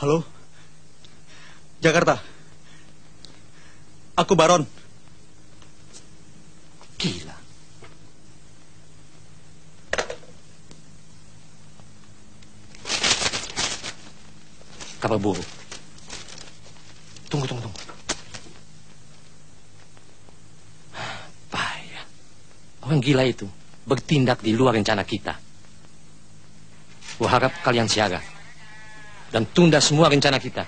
Halo? Jakarta. Aku Baron. Gila. Kabar buruk. Tunggu. Bahaya. Orang gila itu bertindak di luar rencana kita. Kuharap kalian siaga dan tunda semua rencana kita.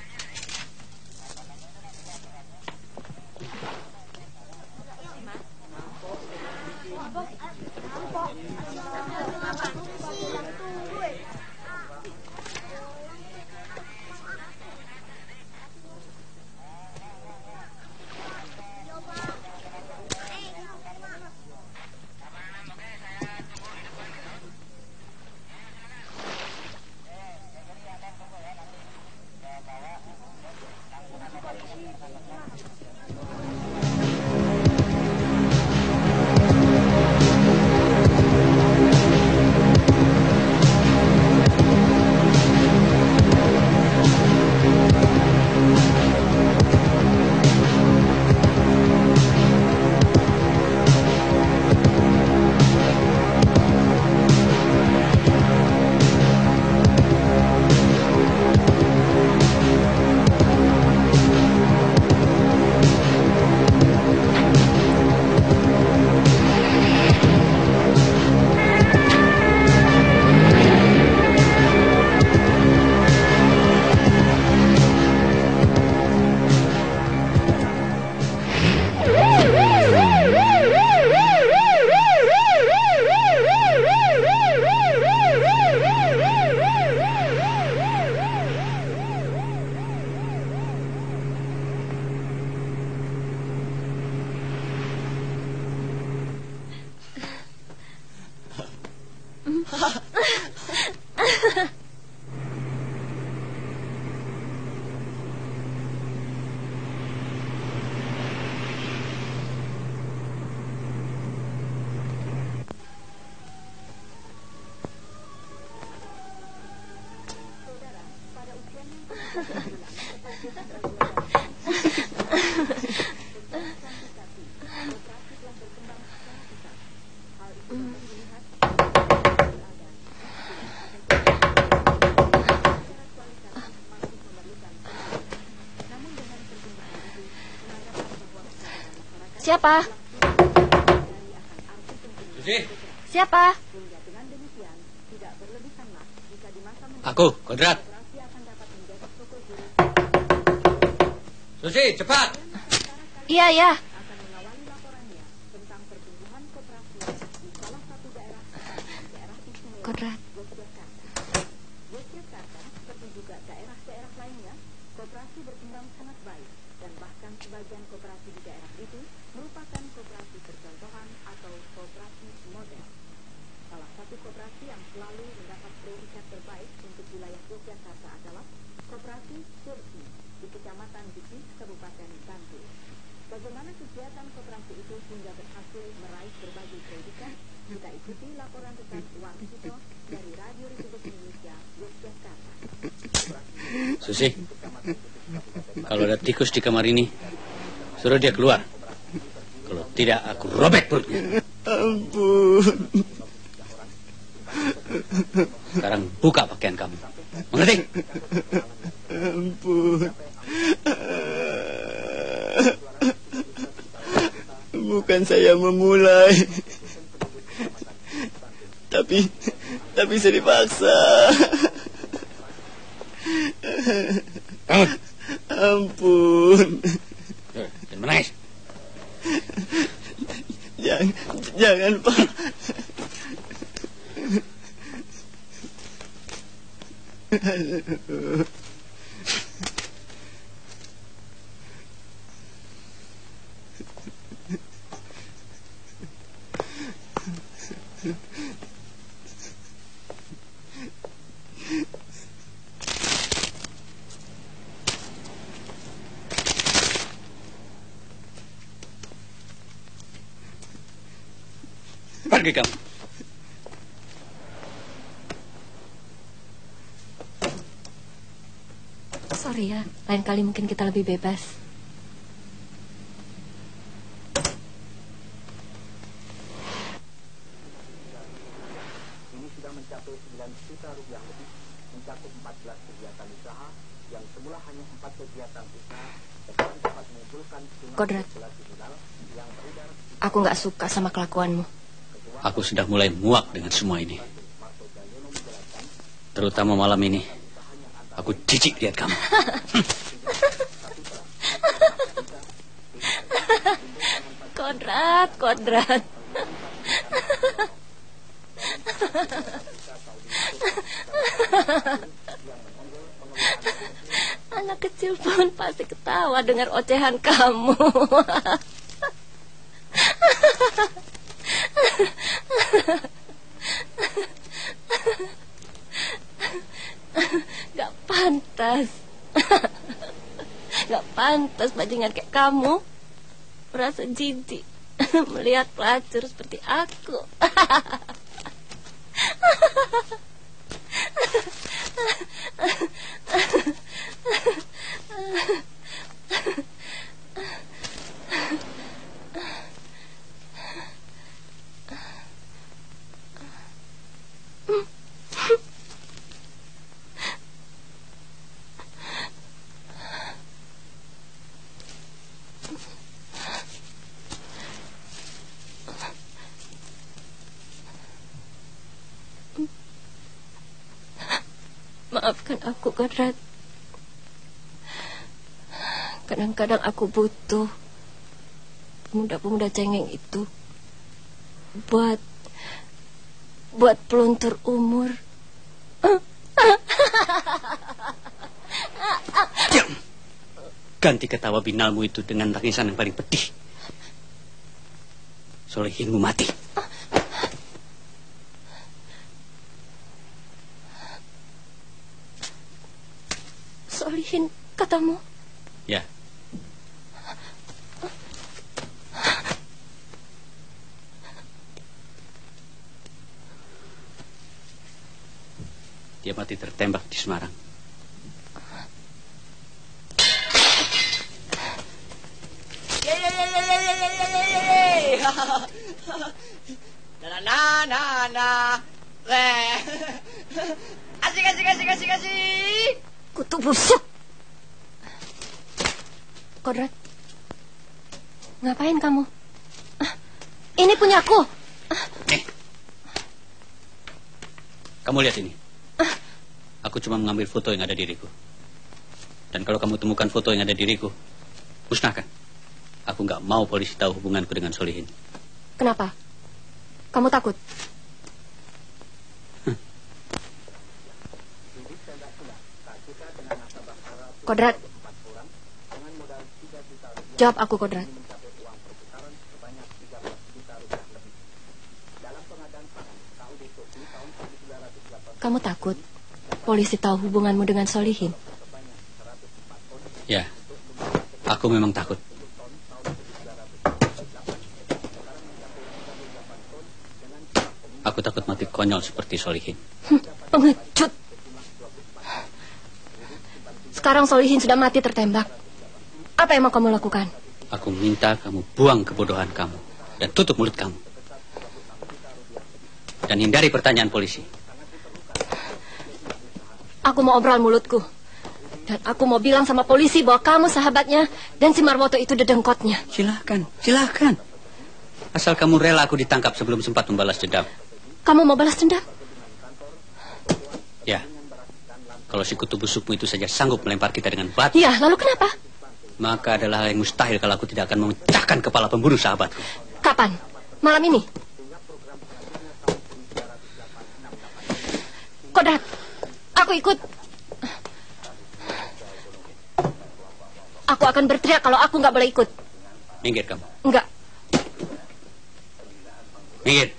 Siapa? Susi? Siapa? Aku, Kodrat. Susi, cepat. Iya. Kodrat. Susi, kalau ada tikus di kamar ini, suruh dia keluar. Kalau tidak, aku robek perutnya. Ampun. Sekarang buka pakaian kamu. Mengerti? Ampun. Bukan saya memulai. Tapi saya dipaksa. Bangun. Ampun. Jangan menangis. Jangan, Pak. Pergi kamu. Sorry ya, lain kali mungkin kita lebih bebas. Ini sudah mencapai 9 juta rupiah lebih, mencakup 14 kegiatan usaha yang semula hanya 4 kegiatan usaha, sekarang dapat mengumpulkan Kodrat, aku nggak suka sama kelakuanmu. Aku sudah mulai muak dengan semua ini. Terutama malam ini. Aku jijik lihat kamu. Kodrat. Anak kecil pun pasti ketawa dengar ocehan kamu. Gak pantas. Gak pantas bajingan kayak kamu merasa jijik melihat pelacur seperti aku. Maafkan aku, Kodrat. Kadang-kadang aku butuh pemuda-pemuda cengeng itu buat peluntur umur. Diam. Ganti ketawa binalmu itu dengan tangisan yang paling pedih. Solehinmu mati. Solihin, katamu? Ya. Dia mati tertembak di Semarang. Asik. Kutu busuk. Kodrat, ngapain kamu? Ini punyaku. Kamu lihat ini. Aku cuma mengambil foto yang ada diriku. Dan kalau kamu temukan foto yang ada diriku, musnahkan. Aku nggak mau polisi tahu hubunganku dengan Solihin. Kenapa? Kamu takut? Kodrat, jawab aku, Kodrat. Kamu takut polisi tahu hubunganmu dengan Solihin? Ya, aku memang takut. Aku takut mati konyol seperti Solihin. Pengecut. Sekarang Solihin sudah mati tertembak. Apa yang mau kamu lakukan? Aku minta kamu buang kebodohan kamu dan tutup mulut kamu. Dan hindari pertanyaan polisi. Aku mau obrol mulutku. Dan aku mau bilang sama polisi bahwa kamu sahabatnya dan si Marwoto itu dedengkotnya. Silakan. Asal kamu rela aku ditangkap sebelum sempat membalas dendam. Kamu mau balas dendam? Ya. Kalau si kutu busukmu itu saja sanggup melempar kita dengan batu. Iya, lalu kenapa? Maka adalah hal yang mustahil kalau aku tidak akan memecahkan kepala pembunuh sahabatku. Kapan? Malam ini? Kodrat, aku ikut. Aku akan berteriak kalau aku nggak boleh ikut. Minggir kamu. Enggak. Minggir.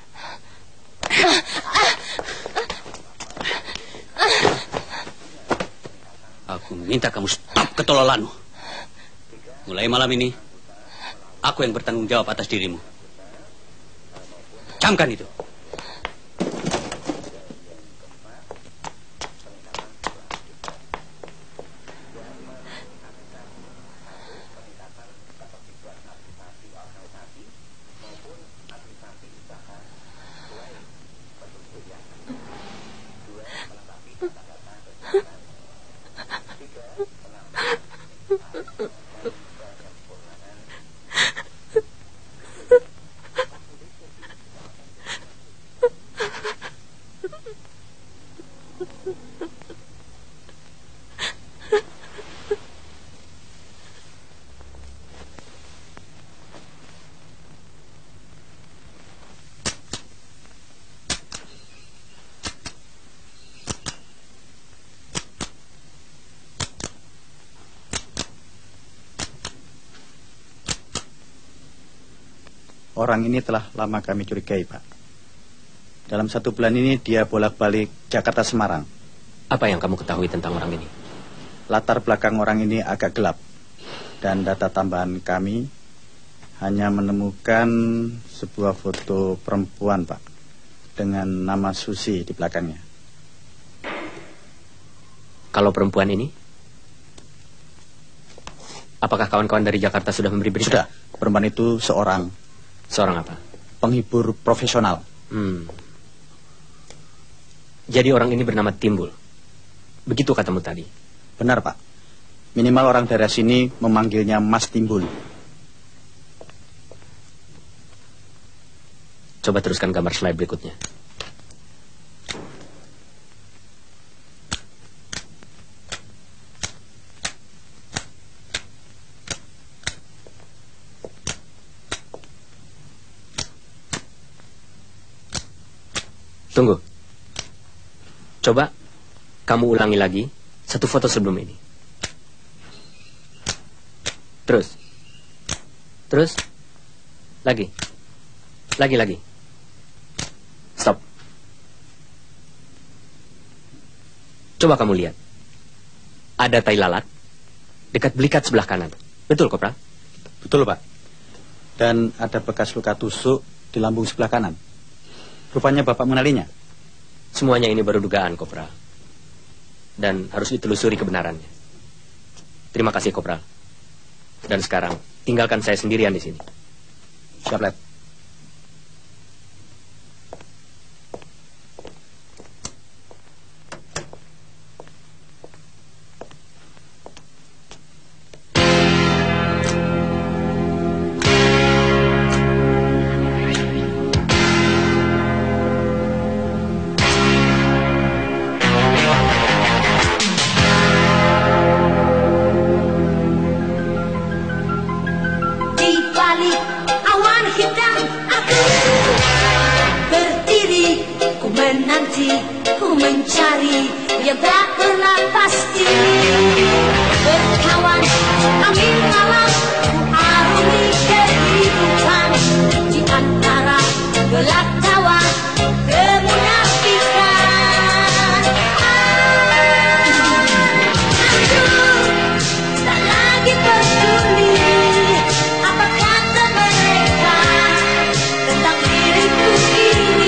Aku minta kamu stop ketololanmu. Mulai malam ini, aku yang bertanggung jawab atas dirimu. Camkan itu. Orang ini telah lama kami curigai, Pak. Dalam 1 bulan ini dia bolak-balik Jakarta-Semarang. Apa yang kamu ketahui tentang orang ini? Latar belakang orang ini agak gelap. Dan data tambahan kami hanya menemukan sebuah foto perempuan, Pak. Dengan nama Susi di belakangnya. Kalau perempuan ini? Apakah kawan-kawan dari Jakarta sudah memberi berita? Sudah. Perempuan itu seorang. Seorang apa? Penghibur profesional. Jadi orang ini bernama Timbul. Begitu katamu tadi? Benar, Pak. Minimal orang daerah sini memanggilnya Mas Timbul. Coba teruskan gambar slide berikutnya. Tunggu. Coba kamu ulangi lagi 1 foto sebelum ini. Terus. Lagi. Stop. Coba kamu lihat. Ada tai lalat dekat belikat sebelah kanan. Betul, Kopral? Betul, Pak. Dan ada bekas luka tusuk di lambung sebelah kanan. Rupanya Bapak mengenalinya. Semuanya ini baru dugaan, Kopral. Dan harus ditelusuri kebenarannya. Terima kasih, Kopral. Dan sekarang, tinggalkan saya sendirian di sini. Siap, Let. Mencari yang tak pernah pasti. Berkawan ambil malam, arungi kehidupan di antara gelap tawa kemunafikan. Aku tak lagi peduli apa kata mereka tentang diriku ini.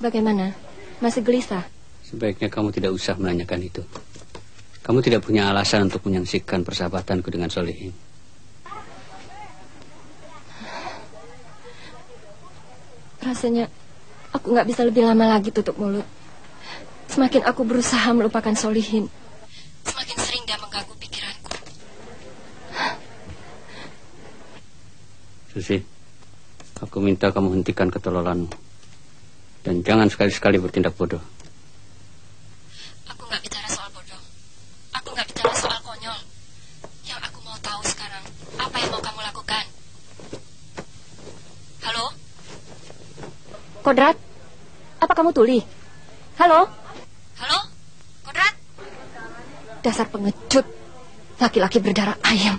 Bagaimana? Masih gelisah? Sebaiknya kamu tidak usah menanyakan itu. Kamu tidak punya alasan untuk menyaksikan persahabatanku dengan Solihin. Rasanya aku nggak bisa lebih lama lagi tutup mulut. Semakin aku berusaha melupakan Solihin, semakin sering dia mengganggu pikiranku. Susi, aku minta kamu hentikan ketololanmu. Dan jangan sekali-sekali bertindak bodoh. Aku nggak bicara soal bodoh. Aku nggak bicara soal konyol. Yang aku mau tahu sekarang, apa yang mau kamu lakukan? Halo? Kodrat? Apa kamu tuli? Halo? Halo? Kodrat? Dasar pengecut. Laki-laki berdarah ayam.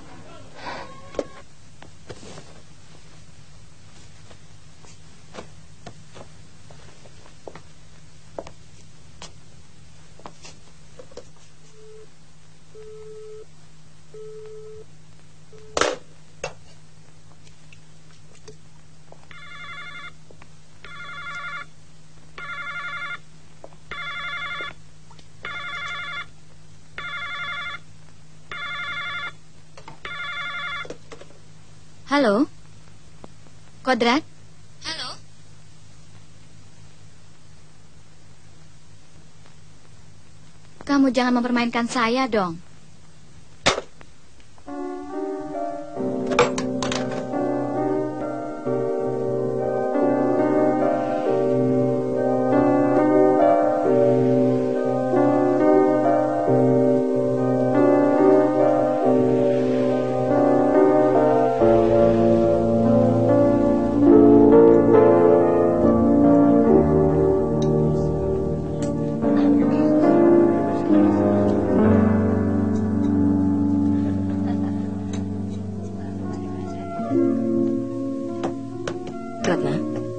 Halo? Kodrat? Halo? Kamu jangan mempermainkan saya dong. Ratna?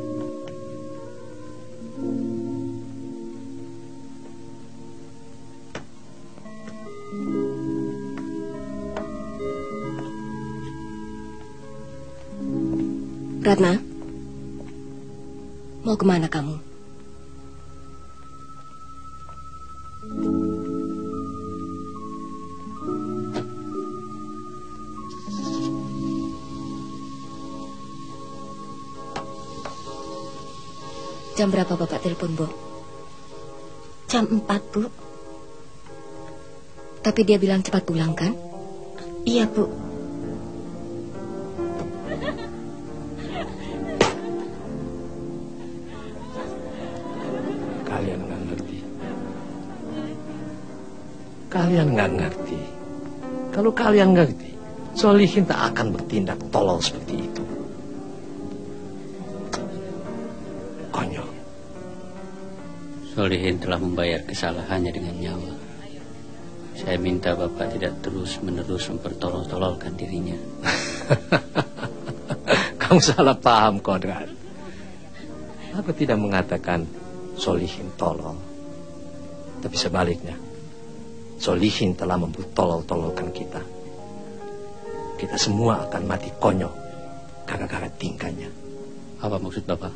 Ratna? Mau kemana kamu? Jam berapa Bapak telepon, Bu? Jam 4, Bu. Tapi dia bilang cepat pulang, kan? Iya, Bu. Kalian nggak ngerti. Kalian nggak ngerti. Kalau kalian ngerti, Solihin tak akan bertindak tolol seperti itu. Konyol. Solihin telah membayar kesalahannya dengan nyawa. Saya minta Bapak tidak terus-menerus mempertolol-tololkan dirinya. Kamu salah paham, Kodrat. Aku tidak mengatakan Solihin tolol. Tapi sebaliknya, Solihin telah mempertolol-tololkan kita. Kita semua akan mati konyol gara-gara tingkahnya. Apa maksud Bapak?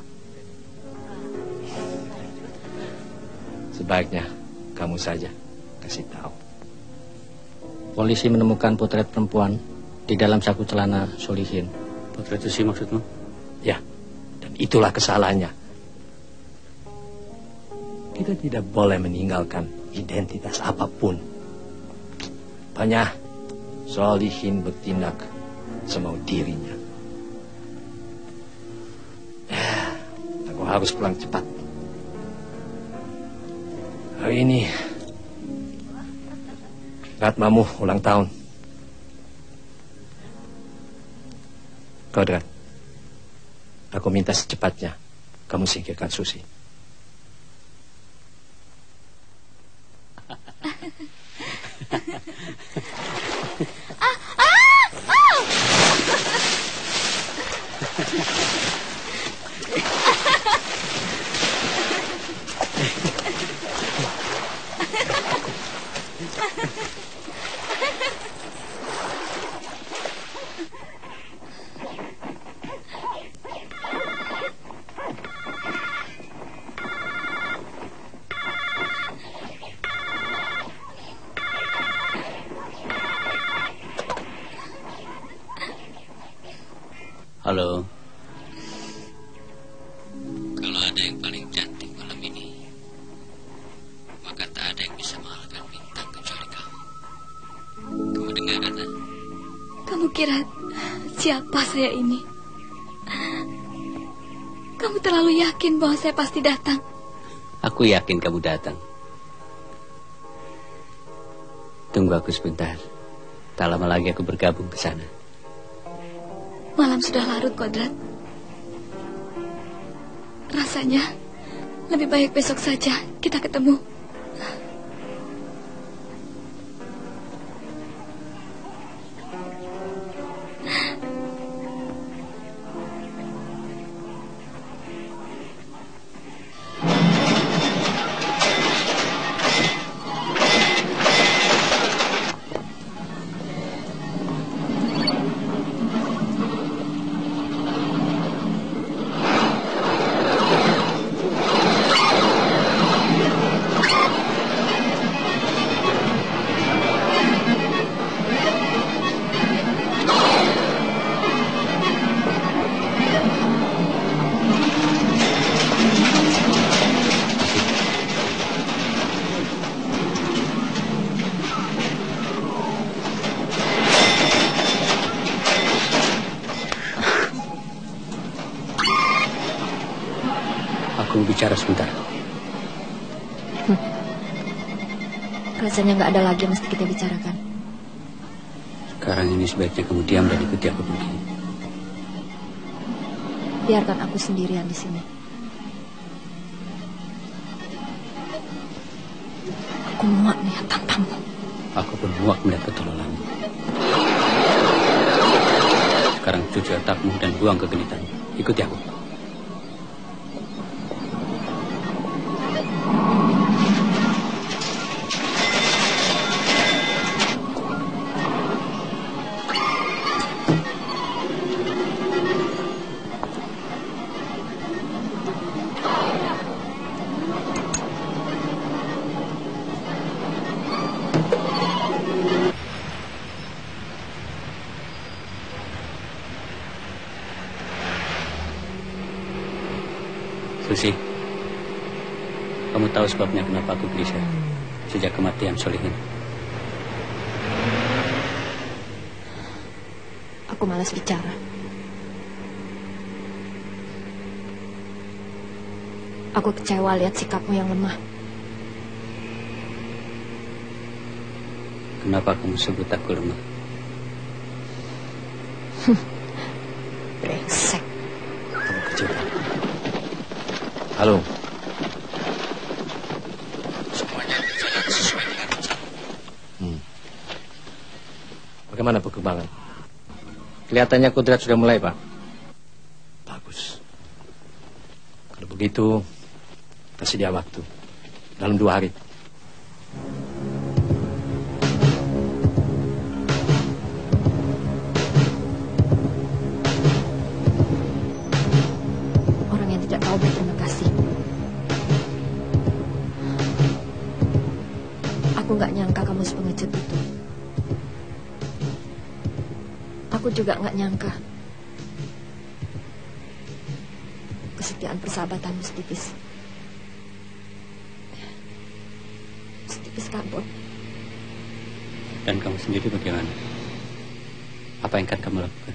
Sebaiknya kamu saja kasih tahu. Polisi menemukan potret perempuan di dalam saku celana Solihin. Potret Susi maksudmu? Ya, dan itulah kesalahannya. Kita tidak boleh meninggalkan identitas apapun. Banyak Solihin bertindak semau dirinya. Aku harus pulang cepat. Hari ini Ratmamu ulang tahun. Kodrat, aku minta secepatnya kamu singkirkan Susi. Halo. Kalau ada yang paling cantik malam ini, maka tak ada yang bisa mengalahkan bintang kecuali kamu. Kamu dengar kata? Kamu kira siapa saya ini? Kamu terlalu yakin bahwa saya pasti datang. Aku yakin kamu datang. Tunggu aku sebentar. Tak lama lagi aku bergabung ke sana. Malam sudah larut, Kodrat. Rasanya lebih baik besok saja kita ketemu. Aku bicara sebentar. Rasanya nggak ada lagi yang mesti kita bicarakan. Sekarang ini sebaiknya kamu diam dan ikuti aku pergi. Biarkan aku sendirian di sini. Aku muak melihat tampangmu. Aku pun muak melihat ketololanmu. Sekarang cuci otakmu dan buang kegenitanmu. Ikuti aku. Susi, kamu tahu sebabnya kenapa aku gelisah sejak kematian Solihin? Aku malas bicara. Aku kecewa lihat sikapmu yang lemah. Kenapa kamu sebut aku lemah? Brengsek. Kamu kecilkan. Halo. Semuanya berjalan sesuai dengan rencana. Bagaimana perkembangan? Kelihatannya Kodrat sudah mulai, Pak. Bagus. Kalau begitu, tersedia waktu. Dalam 2 hari. Orang yang tidak tahu berterima kasih. Aku nggak nyangka kamu sepengecut itu. Aku juga nggak nyangka kesetiaan persahabatanmu setipis kabur. Dan kamu sendiri bagaimana? Apa yang akan kamu lakukan?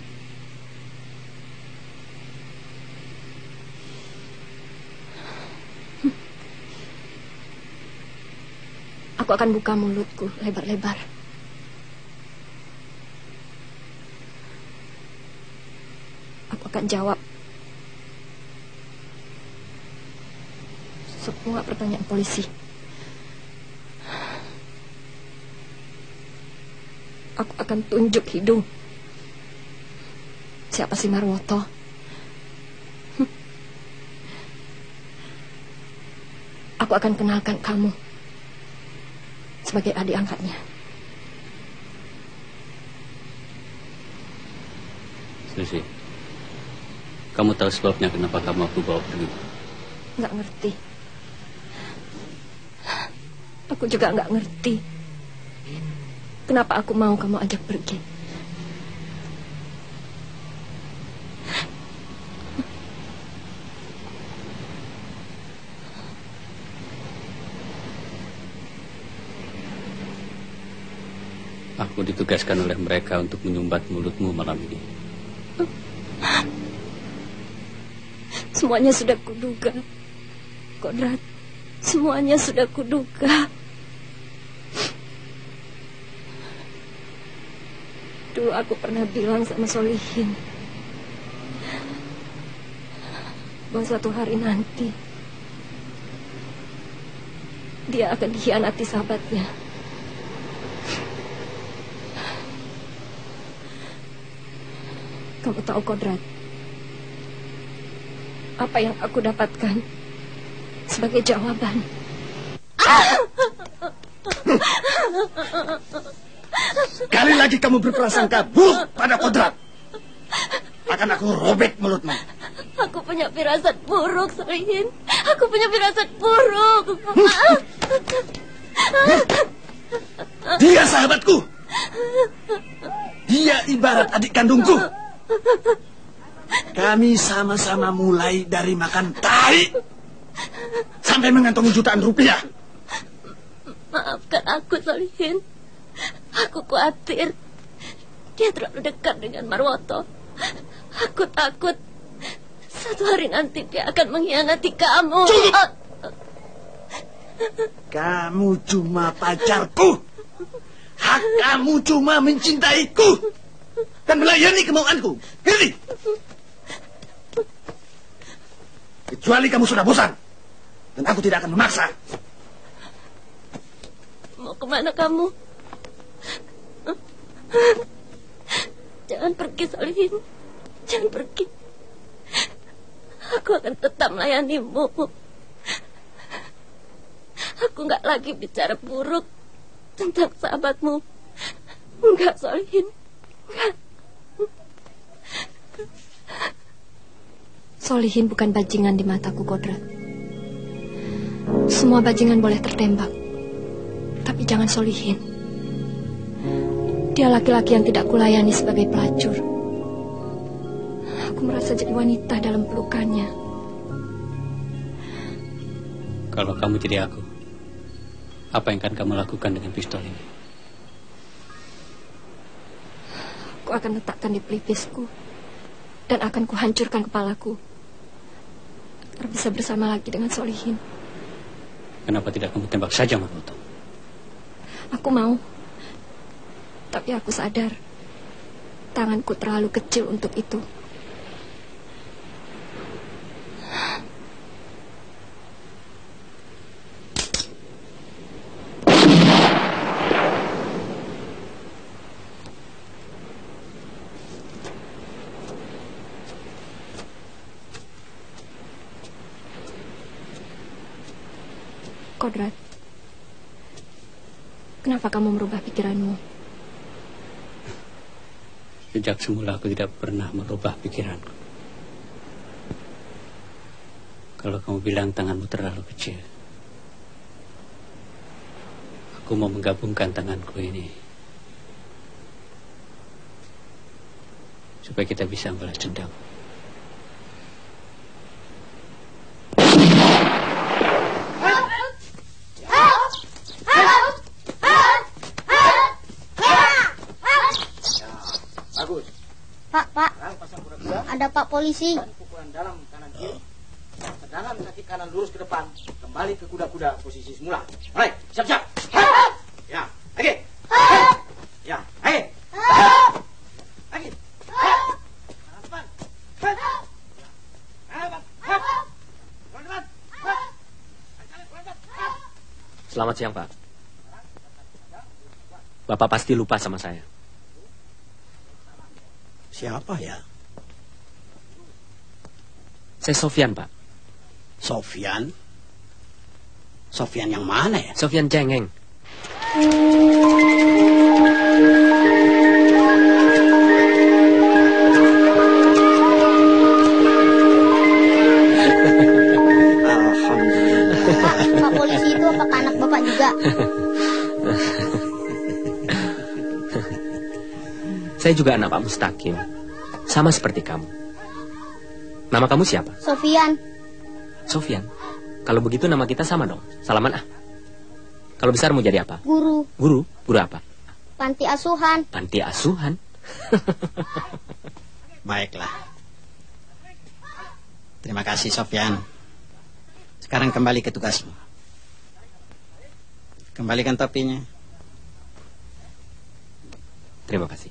Aku akan buka mulutku lebar-lebar. Aku akan jawab semua pertanyaan polisi. Aku akan tunjuk hidung. Siapa si Marwoto? Aku akan kenalkan kamu sebagai adik angkatnya. Susi, kamu tahu sebabnya kenapa kamu aku bawa pergi? Nggak ngerti. Aku juga nggak ngerti. Kenapa aku mau kamu ajak pergi? Aku ditugaskan oleh mereka untuk menyumbat mulutmu malam ini. Semuanya sudah kuduga, Kodrat. Semuanya sudah kuduga. Dulu aku pernah bilang sama Solihin bahwa suatu hari nanti dia akan dikhianati sahabatnya. Kamu tahu, Kodrat, apa yang aku dapatkan sebagai jawaban? Sekali lagi kamu berprasangka buruk pada Kodrat, akan aku robek mulutmu. Aku punya firasat buruk, Solihin. Aku punya firasat buruk. Dia sahabatku. Dia ibarat adik kandungku. Kami sama-sama mulai dari makan tai sampai mengantongi jutaan rupiah. Maafkan aku, Solihin. Aku khawatir dia terlalu dekat dengan Marwoto. Aku takut suatu hari nanti dia akan mengkhianati kamu. Cukup! Kamu cuma pacarku. Hak kamu cuma mencintaiku dan melayani kemauanku. Ngerti? Kecuali kamu sudah bosan, dan aku tidak akan memaksa. Mau kemana kamu? Jangan pergi, Solihin. Jangan pergi. Aku akan tetap melayanimu. Aku nggak lagi bicara buruk tentang sahabatmu. Enggak, Solihin. Enggak. Solihin bukan bajingan di mataku, Kodrat. Semua bajingan boleh tertembak, tapi jangan Solihin. Dia laki-laki yang tidak kulayani sebagai pelacur. Aku merasa jadi wanita dalam pelukannya. Kalau kamu jadi aku, apa yang akan kamu lakukan dengan pistol ini? Aku akan letakkan di pelipisku dan akan kuhancurkan kepalaku agar bisa bersama lagi dengan Solihin. Kenapa tidak kamu tembak saja Marwoto? Aku mau, tapi aku sadar tanganku terlalu kecil untuk itu. Kodrat, kenapa kamu merubah pikiranmu? Sejak semula aku tidak pernah merubah pikiranku. Kalau kamu bilang tanganmu terlalu kecil, aku mau menggabungkan tanganku ini supaya kita bisa membalas dendam. Pak, ada Pak polisi. Pukulan dalam kanan kiri. Tendangan kaki kanan lurus ke depan. Kembali ke kuda-kuda posisi semula. Baik, siap-siap. Ya, lagi. Ya, lagi. Lagi. Kanan depan. Kanan depan. Kanan depan. Selamat siang, Pak. Bapak pasti lupa sama saya. Siapa ya? Saya Sofyan, Pak. Sofyan? Sofyan yang mana ya? Sofyan Cengeng. Alhamdulillah. Pak polisi itu apakah anak Bapak juga? Saya juga anak Pak Mustaqim. Sama seperti kamu. Nama kamu siapa? Sofyan. Sofyan. Kalau begitu nama kita sama dong. Salaman ah. Kalau besar mau jadi apa? Guru. Guru? Guru apa? panti asuhan. Panti asuhan? Baiklah. Terima kasih, Sofyan. Sekarang kembali ke tugasmu. Kembalikan topinya. Terima kasih.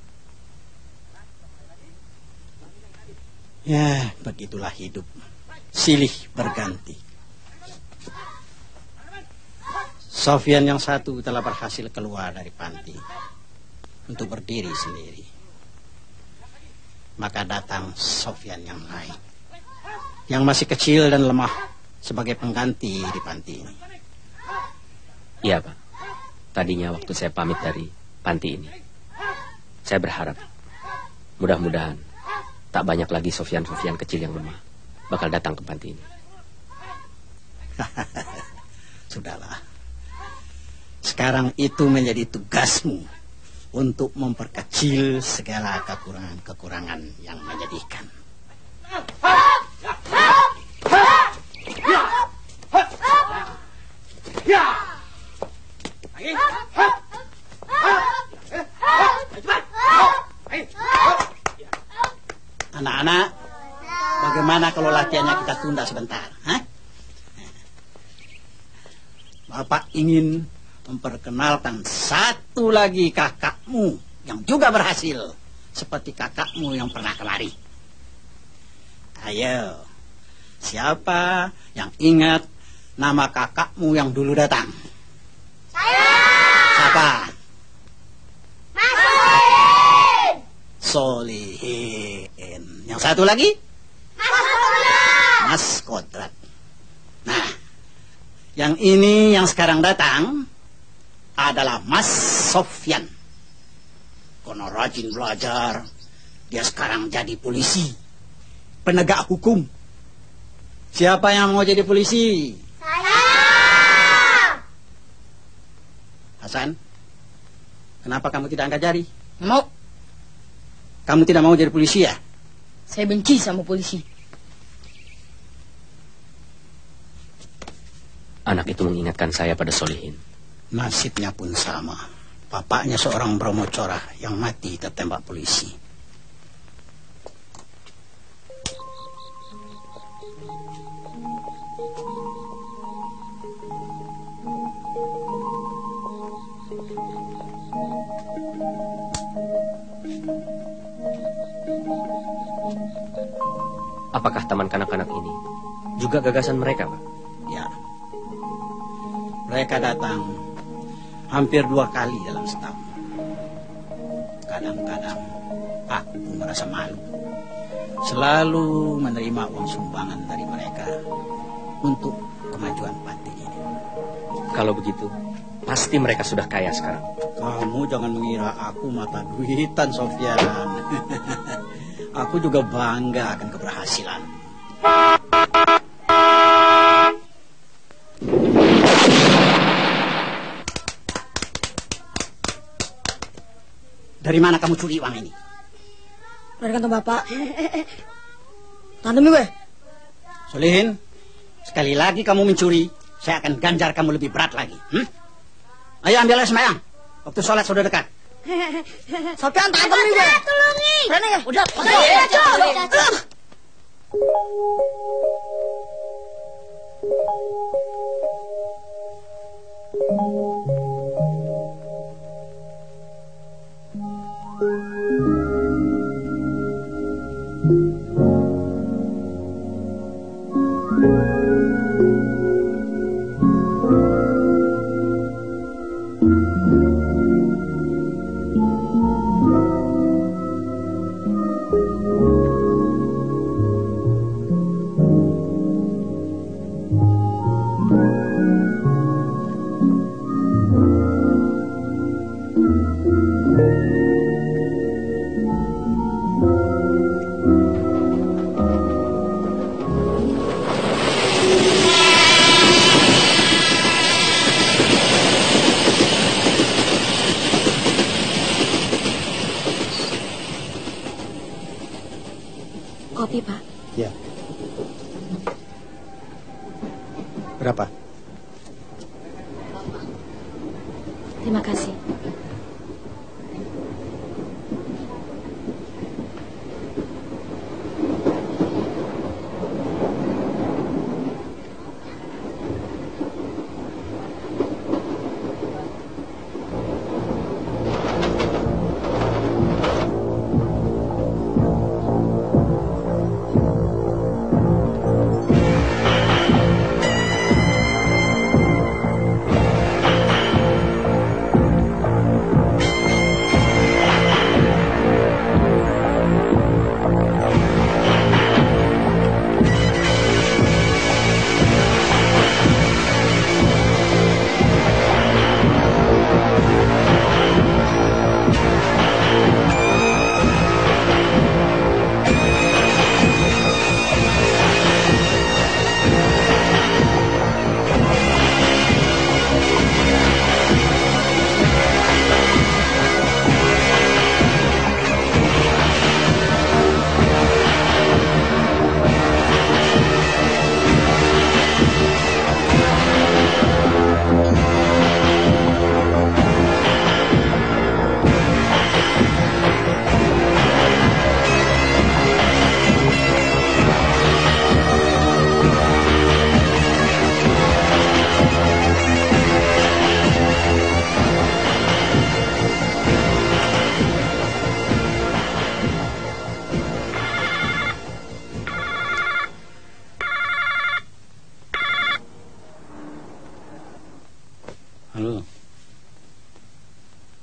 Ya, begitulah hidup. Silih berganti. Sofyan yang satu telah berhasil keluar dari panti untuk berdiri sendiri. Maka datang Sofyan yang lain, yang masih kecil dan lemah, sebagai pengganti di panti ini. Iya, Pak. Tadinya waktu saya pamit dari panti ini, saya berharap mudah-mudahan tak banyak lagi Sofyan-Sofyan kecil yang lemah bakal datang ke panti ini. Sudahlah. Sekarang itu menjadi tugasmu untuk memperkecil segala kekurangan-kekurangan yang menyedihkan. Anak-anak, bagaimana kalau latihannya kita tunda sebentar? Hah? Bapak ingin memperkenalkan satu lagi kakakmu yang juga berhasil seperti kakakmu yang pernah kemari. Ayo, siapa yang ingat nama kakakmu yang dulu datang? Saya. Siapa? Mas Solihin. Solihin. Yang satu lagi? Mas Kodrat. Mas Kodrat. Nah, yang ini yang sekarang datang adalah Mas Sofyan. Karena rajin belajar, dia sekarang jadi polisi, penegak hukum. Siapa yang mau jadi polisi? Saya. Hasan, kenapa kamu tidak angkat jari? Mau. Kamu tidak mau jadi polisi ya? Saya benci sama polisi. Anak itu mengingatkan saya pada Solihin. Nasibnya pun sama. Bapaknya seorang bromocora yang mati tertembak polisi. Apakah taman kanak-kanak ini juga gagasan mereka, Pak? Ya. Mereka datang hampir 2 kali dalam setahun. Kadang-kadang aku merasa malu. Selalu menerima uang sumbangan dari mereka untuk kemajuan panti ini. Kalau begitu, pasti mereka sudah kaya sekarang. Kamu jangan mengira aku mata duitan, Sofyan. Aku juga bangga akan keberhasilan. Dari mana kamu curi uang ini? Dari kantong Bapak. Tantem gue. Solihin, sekali lagi kamu mencuri, saya akan ganjar kamu lebih berat lagi. Ayo ambil air sembahyang. Waktu sholat sudah dekat. Sofyan, tantem gue. Tolongin. Berani ya? Udah. Kopi, Pak. Ya. Berapa? Terima kasih.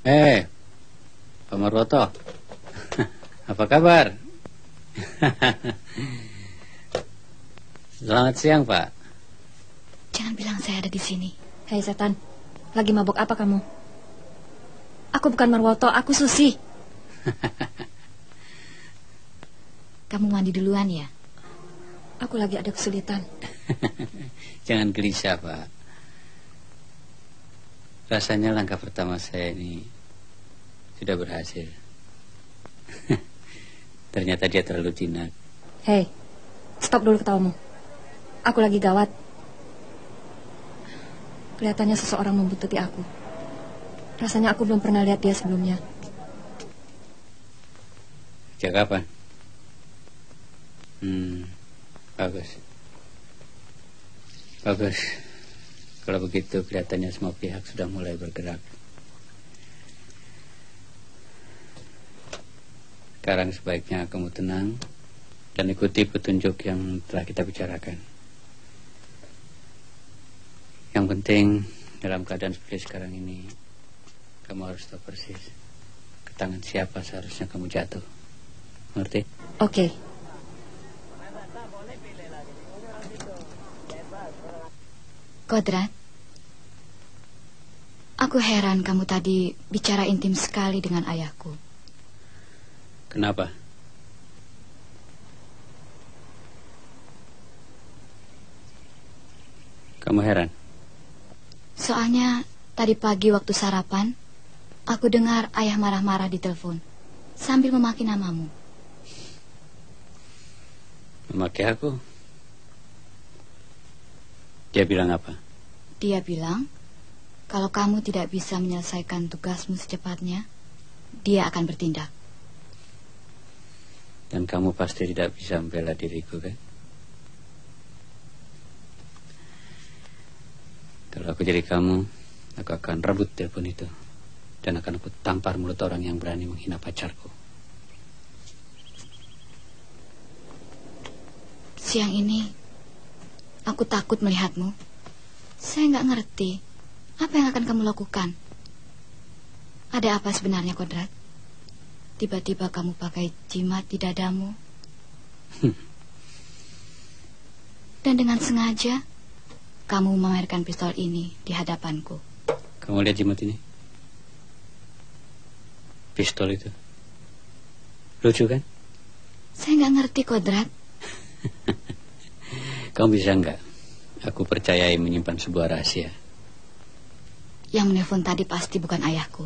Pak Marwoto. Apa kabar? Selamat siang, Pak. Jangan bilang saya ada di sini. Hei setan, lagi mabuk apa kamu? Aku bukan Marwoto, aku Susi. Kamu mandi duluan ya? Aku lagi ada kesulitan. Jangan gelisah, Pak. Rasanya langkah pertama saya ini sudah berhasil. Ternyata dia terlalu jinak. Hei, stop dulu ketawamu. Aku lagi gawat. Kelihatannya seseorang membuntuti aku. Rasanya aku belum pernah lihat dia sebelumnya. Sejak kapan? Bagus. Bagus. Kalau begitu kelihatannya semua pihak sudah mulai bergerak. Sekarang sebaiknya kamu tenang dan ikuti petunjuk yang telah kita bicarakan. Yang penting dalam keadaan seperti sekarang ini, kamu harus tahu persis ke tangan siapa seharusnya kamu jatuh. Ngerti? Oke. Kodrat, aku heran kamu tadi bicara intim sekali dengan ayahku. Kenapa? Kamu heran? Soalnya tadi pagi waktu sarapan, aku dengar ayah marah-marah di telepon sambil memaki namamu. Memaki aku? Dia bilang apa? Dia bilang, kalau kamu tidak bisa menyelesaikan tugasmu secepatnya, dia akan bertindak. Dan kamu pasti tidak bisa membela diriku, kan? Kalau aku jadi kamu, aku akan rebut telepon itu. Dan akan aku tampar mulut orang yang berani menghina pacarku. Siang ini, aku takut melihatmu. Saya nggak ngerti apa yang akan kamu lakukan. Ada apa sebenarnya, Kodrat? Tiba-tiba kamu pakai jimat di dadamu. Dan dengan sengaja kamu memamerkan pistol ini di hadapanku. Kamu lihat jimat ini? Pistol itu lucu, kan? Saya nggak ngerti, Kodrat. Kamu bisa nggak? Aku percayai menyimpan sebuah rahasia. Yang menelpon tadi pasti bukan ayahku.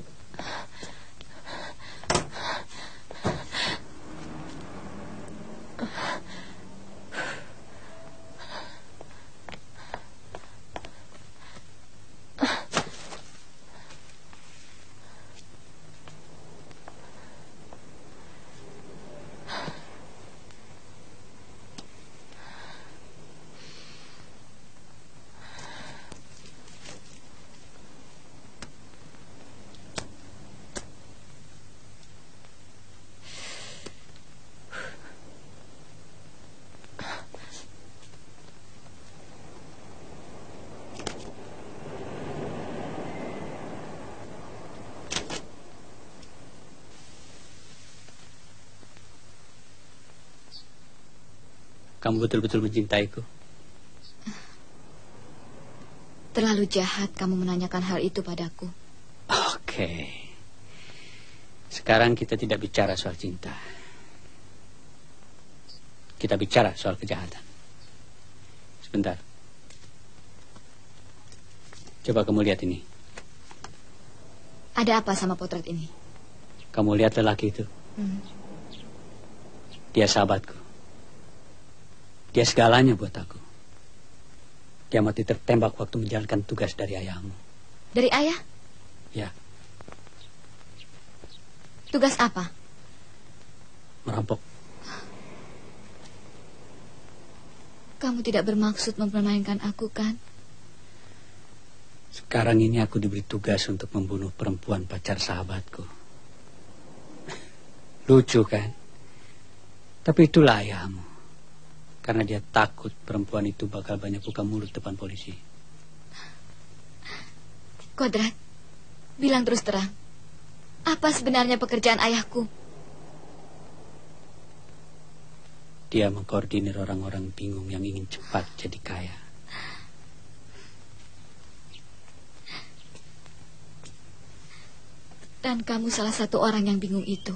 Kamu betul-betul mencintaiku. Terlalu jahat kamu menanyakan hal itu padaku. Oke. Sekarang kita tidak bicara soal cinta. Kita bicara soal kejahatan. Sebentar. Coba kamu lihat ini. Ada apa sama potret ini? Kamu lihat lelaki itu? Dia sahabatku. Dia segalanya buat aku. Dia mati tertembak waktu menjalankan tugas dari ayahmu. Dari ayah? Ya. Tugas apa? Merampok. Kamu tidak bermaksud mempermainkan aku, kan? Sekarang ini aku diberi tugas untuk membunuh perempuan pacar sahabatku. Lucu, kan? Tapi itulah ayahmu. Karena dia takut perempuan itu bakal banyak buka mulut depan polisi. Kodrat, Bilang terus terang, apa sebenarnya pekerjaan ayahku? Dia mengkoordinir orang-orang bingung yang ingin cepat jadi kaya. Dan kamu salah satu orang yang bingung itu.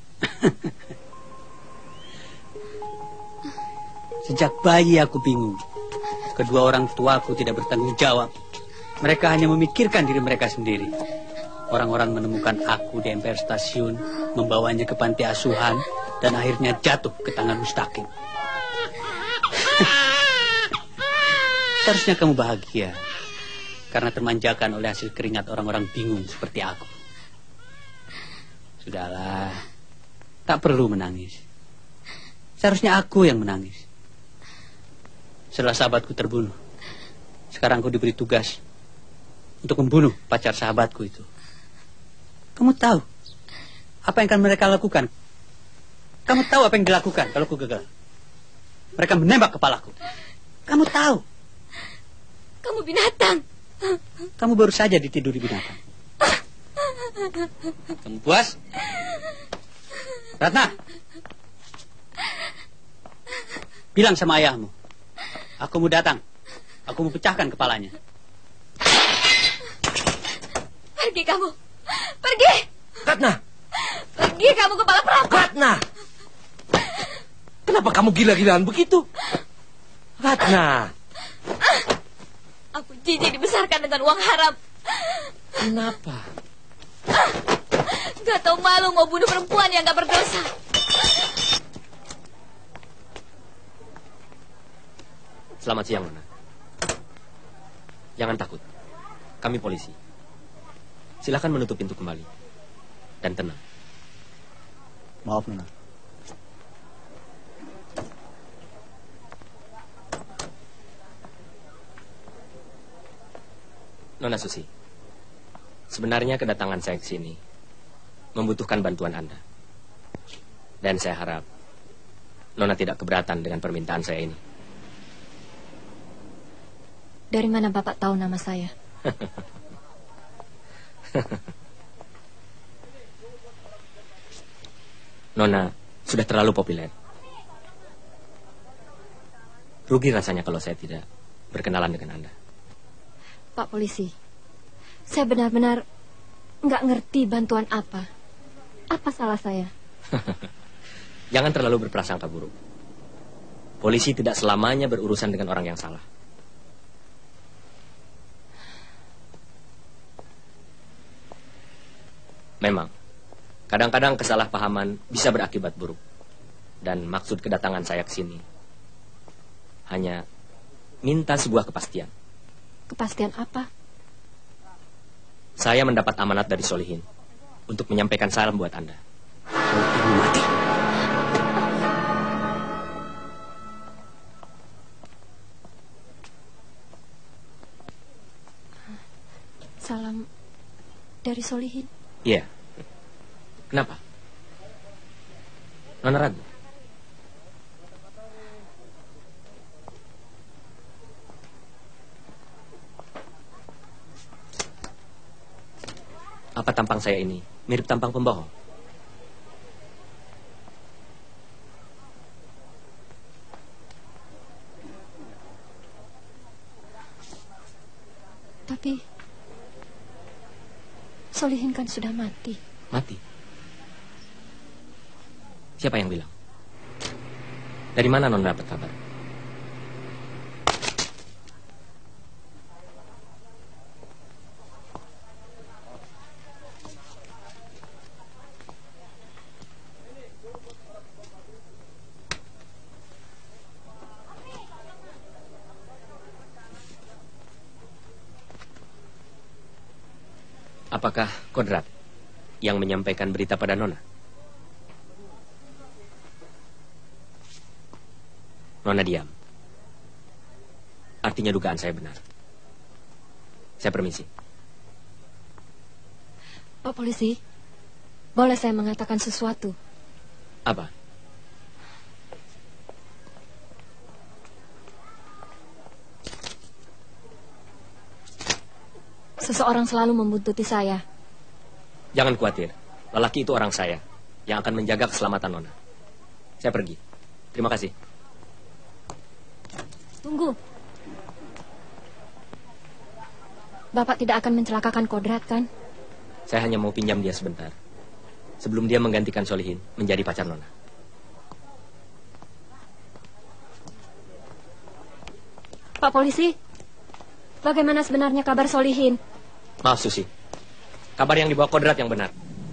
Sejak bayi aku bingung. Kedua orang tuaku tidak bertanggung jawab. Mereka hanya memikirkan diri mereka sendiri. Orang-orang menemukan aku di emper stasiun, membawanya ke panti asuhan, dan akhirnya jatuh ke tangan Mustaqim. Seharusnya kamu bahagia, karena termanjakan oleh hasil keringat orang-orang bingung seperti aku. Sudahlah, tak perlu menangis. Seharusnya aku yang menangis. Setelah sahabatku terbunuh, sekarang aku diberi tugas untuk membunuh pacar sahabatku itu. Kamu tahu apa yang akan mereka lakukan? Kamu tahu apa yang dilakukan kalau aku gagal? Mereka menembak kepalaku. Kamu tahu? Kamu binatang. Kamu baru saja ditiduri binatang. Kamu puas? Ratna, bilang sama ayahmu, aku mau datang. Aku mau pecahkan kepalanya. Pergi kamu. Pergi. Ratna. Pergi kamu kepala perampok. Ratna. Kenapa kamu gila-gilaan begitu? Ratna. Aku jijik dibesarkan dengan uang haram. Kenapa? Gak tau malu mau bunuh perempuan yang gak berdosa. Selamat siang, Nona. Jangan takut. Kami polisi. Silakan menutup pintu kembali. Dan tenang. Maaf, Nona. Nona Susi, sebenarnya kedatangan saya ke sini membutuhkan bantuan Anda. Dan saya harap Nona tidak keberatan dengan permintaan saya ini. Dari mana Bapak tahu nama saya? Nona sudah terlalu populer. Rugi rasanya kalau saya tidak berkenalan dengan Anda. Pak Polisi, saya benar-benar nggak ngerti bantuan apa. Apa salah saya? Jangan terlalu berprasangka buruk. Polisi tidak selamanya berurusan dengan orang yang salah. Memang, kadang-kadang kesalahpahaman bisa berakibat buruk. Dan maksud kedatangan saya ke sini hanya minta sebuah kepastian. Kepastian apa? Saya mendapat amanat dari Solihin untuk menyampaikan salam buat Anda. Ibu mati. Salam dari Solihin. Iya. Kenapa? Nona ragu? Apa tampang saya ini mirip tampang pembohong? Tapi Solihin kan sudah mati. Mati? Siapa yang bilang? Dari mana Nona dapat kabar? Apakah Kodrat yang menyampaikan berita pada Nona? Nona diam. Artinya dugaan saya benar. Saya permisi. Pak Polisi, boleh saya mengatakan sesuatu? Apa? Seseorang selalu membuntuti saya Jangan khawatir, lelaki itu orang saya yang akan menjaga keselamatan Nona. Saya pergi. Terima kasih. Tunggu. Bapak tidak akan mencelakakan Kodrat, kan? Saya hanya mau pinjam dia sebentar, sebelum dia menggantikan Solihin menjadi pacar Nona. Pak Polisi, bagaimana sebenarnya kabar Solihin? Maaf Susi, kabar yang dibawa Kodrat yang benar.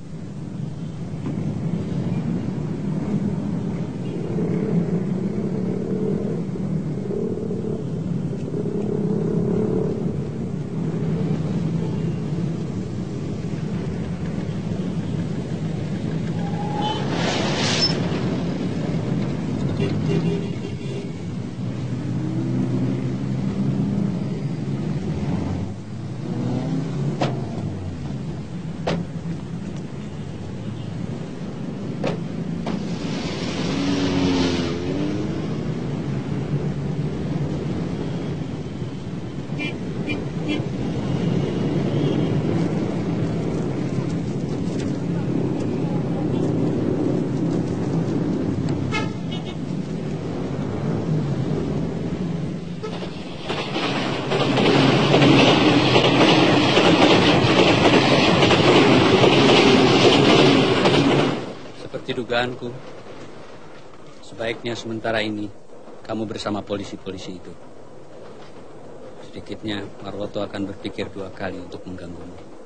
Dugaanku, sebaiknya sementara ini kamu bersama polisi-polisi itu. Sedikitnya Marwoto akan berpikir 2 kali untuk mengganggumu.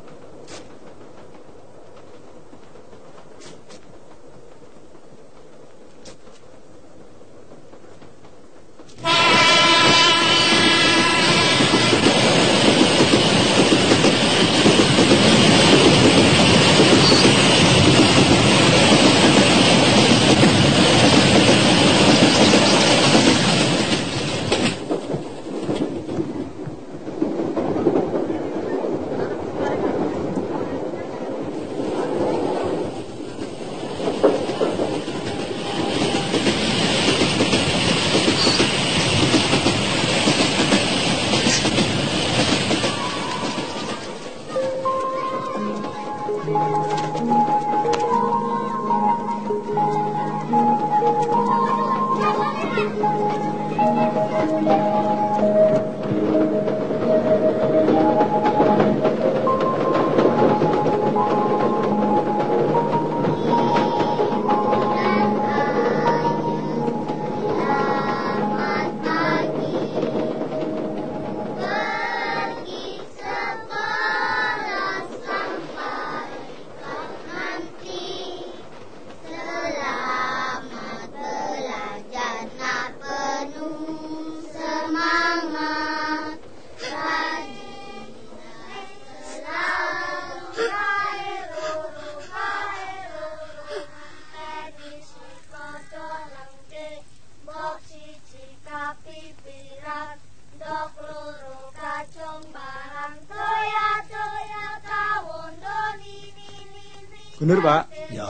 Bener, Pak? Ya.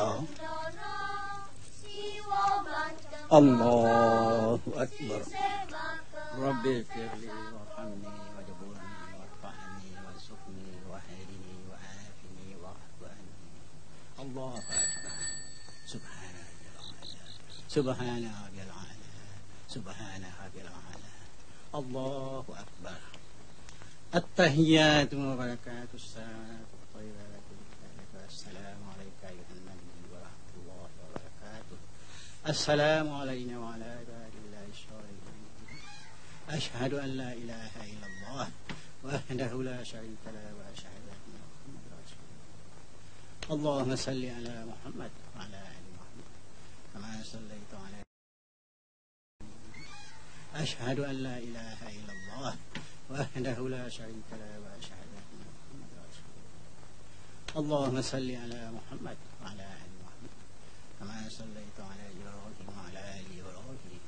Allahu Akbar. Rabbi firli warhamni wajburni warfa'ni warzuqni wahdini wa'afini wa'afani. Allahu Akbar. Subhana rabbil a'la. Subhana rabbil a'la. Allahu Akbar. At-tahiyyatu wa barakatuh salatu thayyibatu. Assalamu alayka ayuhan nabiy wa rahmatullahi wa barakatuh. Assalamu alayna wa ala ibadillahi sholihin. Ashhadu an la ilaha illallah wahdahu la syarika lahu wa ashhadu anna Muhammadar rasulullah. Allahumma salli ala Muhammad wa ala ali Muhammad kama sallaita ala. Ashhadu an la ilaha illallah wahdahu la syarika lahu wa ashhadu anna Muhammadar rasulullah. Allahumma salli ala Muhammad wa ala ali Muhammad kama sallaita ala Ibrahim wa ala ali Ibrahim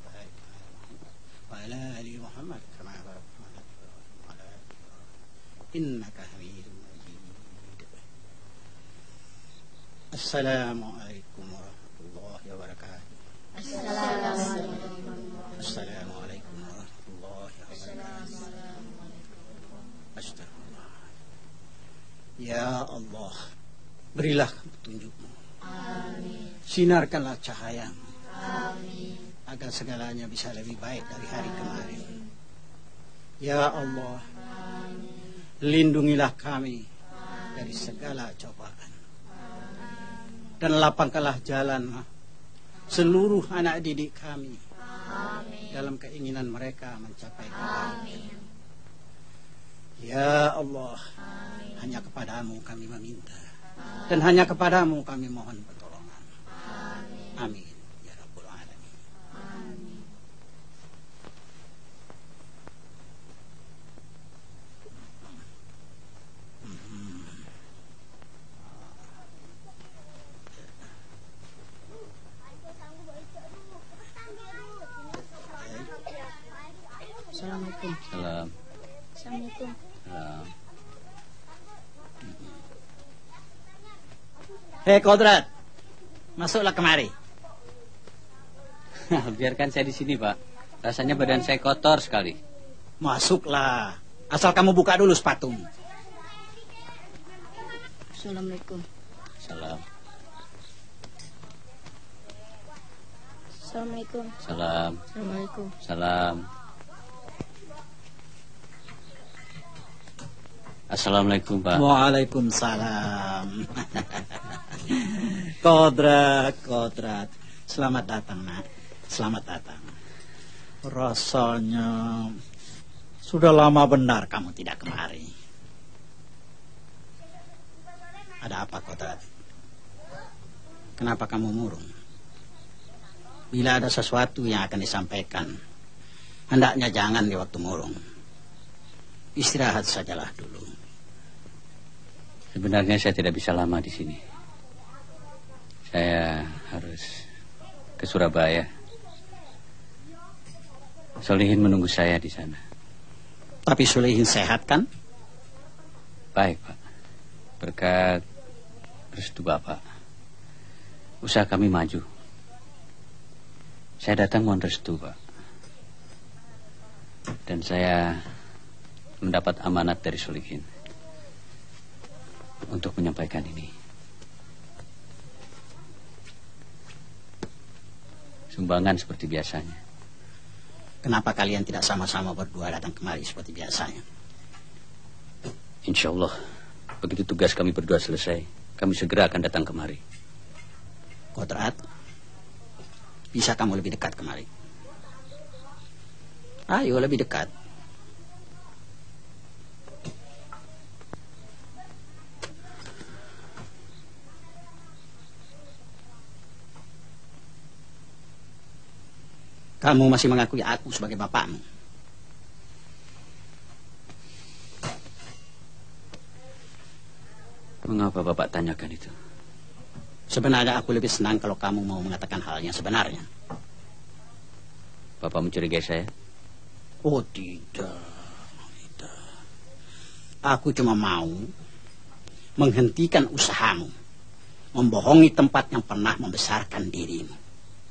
وعلى آل محمد كما باركت على إبراهيم وعلى آل إبراهيم إنك حميد مجيد. السلام عليكم ورحمة الله وبركاته. السلام عليكم ورحمة الله وبركاته. أستغفر الله. Ya Allah, berilah petunjuk-Mu. Sinarkanlah cahaya-Mu. Agar segalanya bisa lebih baik dari hari kemarin. Ya Allah, lindungilah kami dari segala cobaan. Dan lapangkanlah jalan seluruh anak didik kami dalam keinginan mereka mencapai kebaikan. Ya Allah, hanya kepadamu kami meminta, dan hanya kepadamu kami mohon pertolongan. Amin. Ya Rabbul Alamin. Assalamualaikum. Salam. Assalamualaikum. Salam. Hei Kodrat, masuklah kemari. Biarkan saya di sini, Pak. Rasanya badan saya kotor sekali. Masuklah, asal kamu buka dulu sepatumu. Assalamualaikum. Salam. Assalamualaikum. Salam. Assalamualaikum. Salam. Assalamualaikum, Pak. Waalaikumsalam. Kodrat. Selamat datang, Nak. Selamat datang. Rasanya sudah lama benar kamu tidak kemari. Ada apa, Kodrat? Kenapa kamu murung? Bila ada sesuatu yang akan disampaikan, hendaknya jangan di waktu murung. Istirahat sajalah dulu. Sebenarnya saya tidak bisa lama di sini. Saya harus ke Surabaya. Solihin menunggu saya di sana. Tapi Solihin sehat kan? Baik, Pak. Berkat restu Bapak, usaha kami maju. Saya datang mohon restu, Pak. Dan saya mendapat amanat dari Solihin untuk menyampaikan ini. Sumbangan seperti biasanya. Kenapa kalian tidak sama-sama berdua datang kemari seperti biasanya? Insya Allah, begitu tugas kami berdua selesai, kami segera akan datang kemari. Kodrat, bisa kamu lebih dekat kemari? Ayo lebih dekat. Kamu masih mengakui aku sebagai bapakmu. Mengapa Bapak tanyakan itu? Sebenarnya aku lebih senang kalau kamu mau mengatakan hal yang sebenarnya. Bapak mencurigai saya? Oh tidak. Aku cuma mau menghentikan usahamu membohongi tempat yang pernah membesarkan dirimu.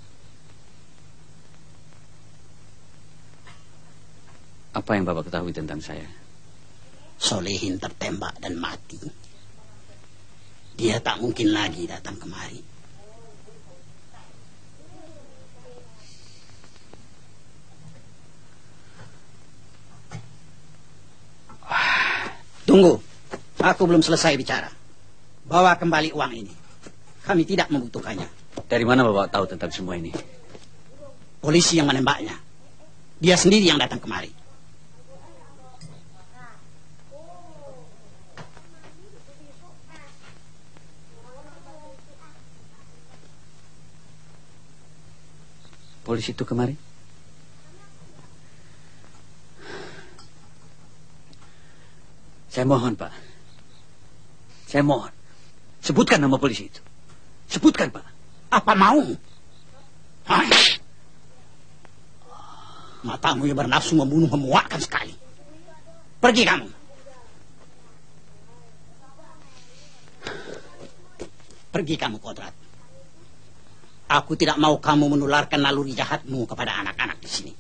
Apa yang Bapak ketahui tentang saya? Solihin tertembak dan mati. Dia tak mungkin lagi datang kemari. Tunggu, aku belum selesai bicara. Bawa kembali uang ini. Kami tidak membutuhkannya. Dari mana Bapak tahu tentang semua ini? Polisi yang menembaknya. Dia sendiri yang datang kemari. Polisi itu kemari? Saya mohon, Pak. Saya mohon. Sebutkan nama polisi itu. Sebutkan, Pak. Apa mau? Matamu yang bernafsu membunuh memuakkan sekali. Pergi kamu. Pergi kamu, Kodrat. Aku tidak mau kamu menularkan naluri jahatmu kepada anak-anak di sini.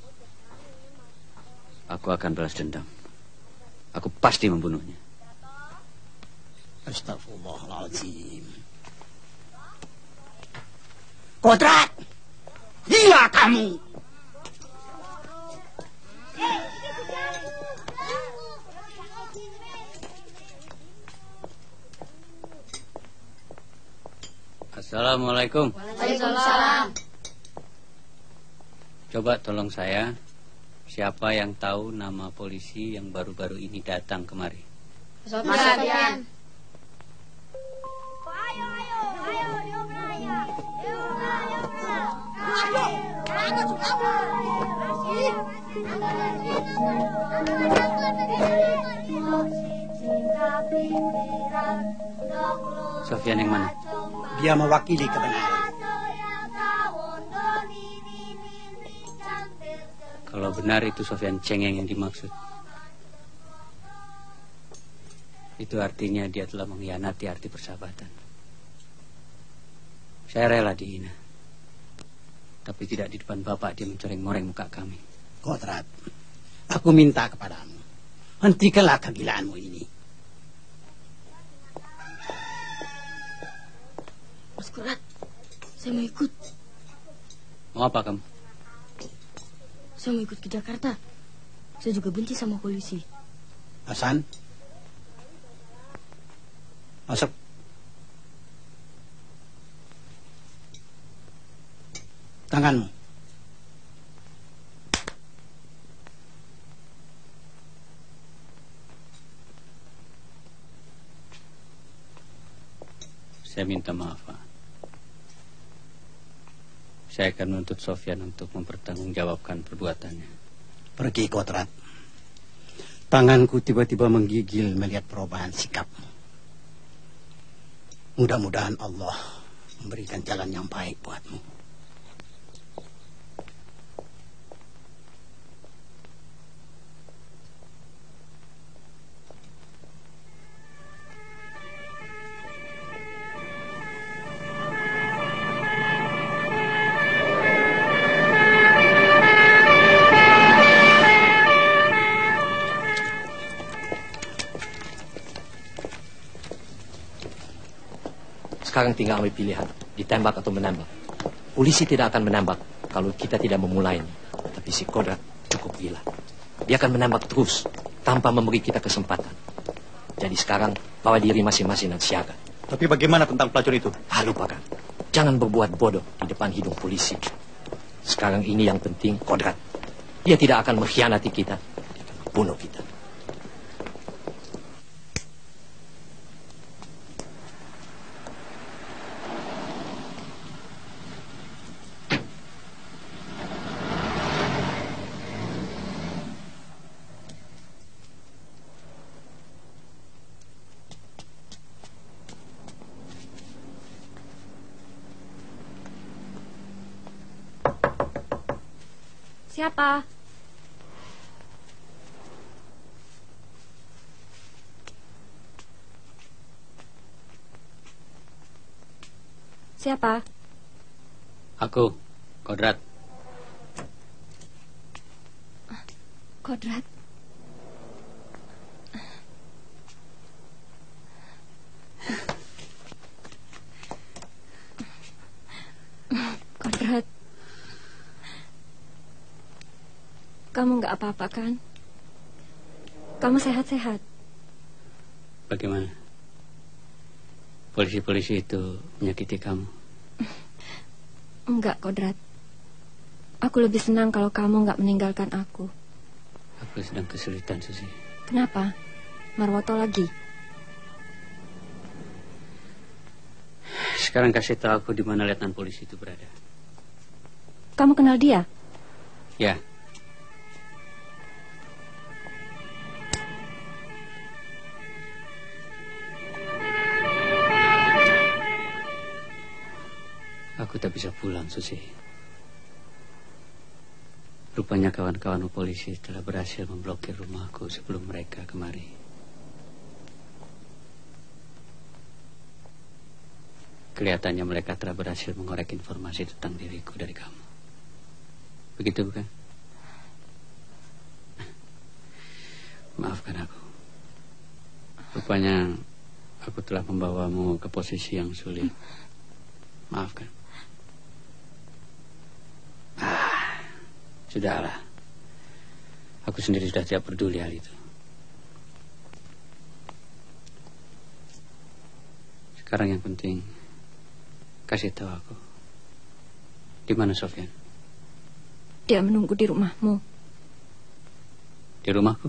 Aku akan balas dendam. Aku pasti membunuhnya. Astagfirullahaladzim. Kodrat! Gila kamu! Assalamualaikum. Waalaikumsalam. Coba tolong saya, siapa yang tahu nama polisi yang baru-baru ini datang kemari? Sofyan. Sofyan yang mana? Dia mewakili kebenaran. Kalau benar itu Sofyan Cengeng yang dimaksud, itu artinya dia telah mengkhianati arti persahabatan. Saya rela dihina, tapi tidak di depan Bapak dia mencoreng-ngoreng muka kami. Kodrat, aku minta kepadamu, hentikanlah kegilaanmu ini. Mas Kodrat, saya mau ikut. Mau apa kamu? Saya mau ikut ke Jakarta. Saya juga benci sama polisi. Hasan, masuk. Tanganmu. Saya minta maaf, Pak. Saya akan menuntut Sofyan untuk mempertanggungjawabkan perbuatannya. Pergi, Kodrat. Tanganku tiba-tiba menggigil melihat perubahan sikapmu. Mudah-mudahan Allah memberikan jalan yang baik buatmu. Sekarang tinggal ambil pilihan, ditembak atau menembak. Polisi tidak akan menembak kalau kita tidak memulainya. Tapi si Kodrat cukup gila. Dia akan menembak terus, tanpa memberi kita kesempatan. Jadi sekarang, bawa diri masing-masing dan siaga. Tapi bagaimana tentang pelacur itu? Lupakan. Jangan berbuat bodoh di depan hidung polisi. Sekarang ini yang penting Kodrat. Dia tidak akan mengkhianati kita. Dia akan membunuh kita. Siapa? Siapa? Aku, Kodrat. Kodrat. Kodrat. Kamu nggak apa-apa kan? Kamu sehat-sehat? Bagaimana? Polisi-polisi itu menyakiti kamu? Enggak, Kodrat. Aku lebih senang kalau kamu nggak meninggalkan aku. Aku sedang kesulitan, Susi. Kenapa? Marwoto lagi? Sekarang kasih tahu aku di mana letnan polisi itu berada. Kamu kenal dia? Ya. Aku tak bisa pulang, Susi. Rupanya kawan-kawan polisi telah berhasil memblokir rumahku sebelum mereka kemari. Kelihatannya mereka telah berhasil mengorek informasi tentang diriku dari kamu. Begitu bukan? Maafkan aku. Rupanya Aku telah membawamu ke posisi yang sulit. Maafkan. Sudahlah. Aku sendiri sudah tidak peduli hal itu. Sekarang yang penting, kasih tahu aku. Di mana Sofyan? Dia menunggu di rumahmu. Di rumahku?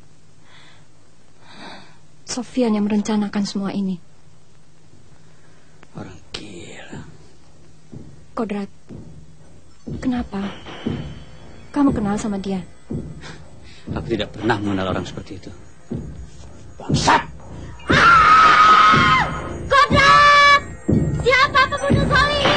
Sofyan yang merencanakan semua ini. Orang gila. Kodrat, kenapa? Kamu kenal sama dia? Aku tidak pernah mengenal orang seperti itu. Bangsat! Kodrat! Siapa pembunuh Solihin?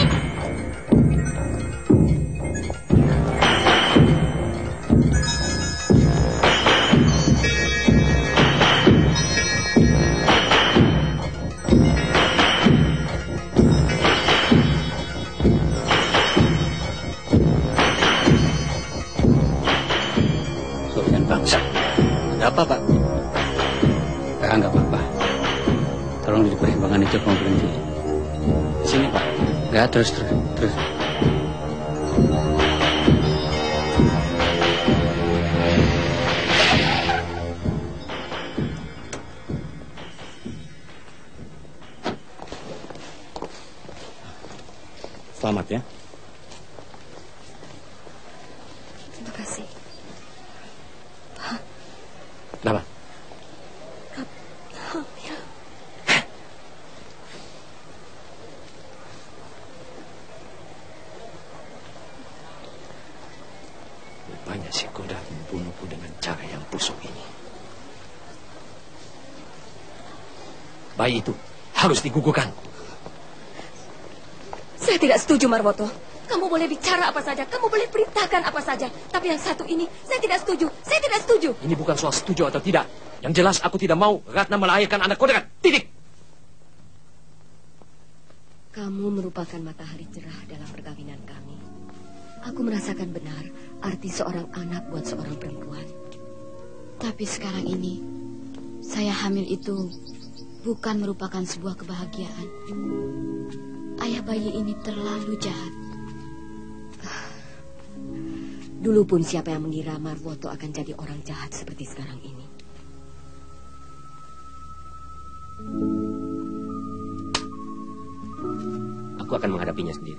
Sofyan bangsat. Ada apa, Pak? Enggak apa-apa. Tolong di persimpangan itu kamu berhenti. Sini, Pak. Enggak, terus. Selamat ya. Terima kasih. Kenapa? Hamil. Rupanya si Kodrat membunuhku dengan cara yang busuk ini. Bayi itu harus digugurkan. Saya tidak setuju, Marwoto. Kamu boleh bicara apa saja, kamu boleh perintahkan apa saja. Tapi yang satu ini, saya tidak setuju. Saya tidak setuju. Ini bukan soal setuju atau tidak. Yang jelas aku tidak mau Ratna melahirkan anak Kodrat. Titik. Kamu merupakan matahari cerah dalam perkawinan kami. Aku merasakan benar arti seorang anak buat seorang perempuan. Tapi sekarang ini, saya hamil itu bukan merupakan sebuah kebahagiaan. Ayah bayi ini terlalu jahat. Dulu pun siapa yang mengira Marwoto akan jadi orang jahat seperti sekarang ini. Aku akan menghadapinya sendiri.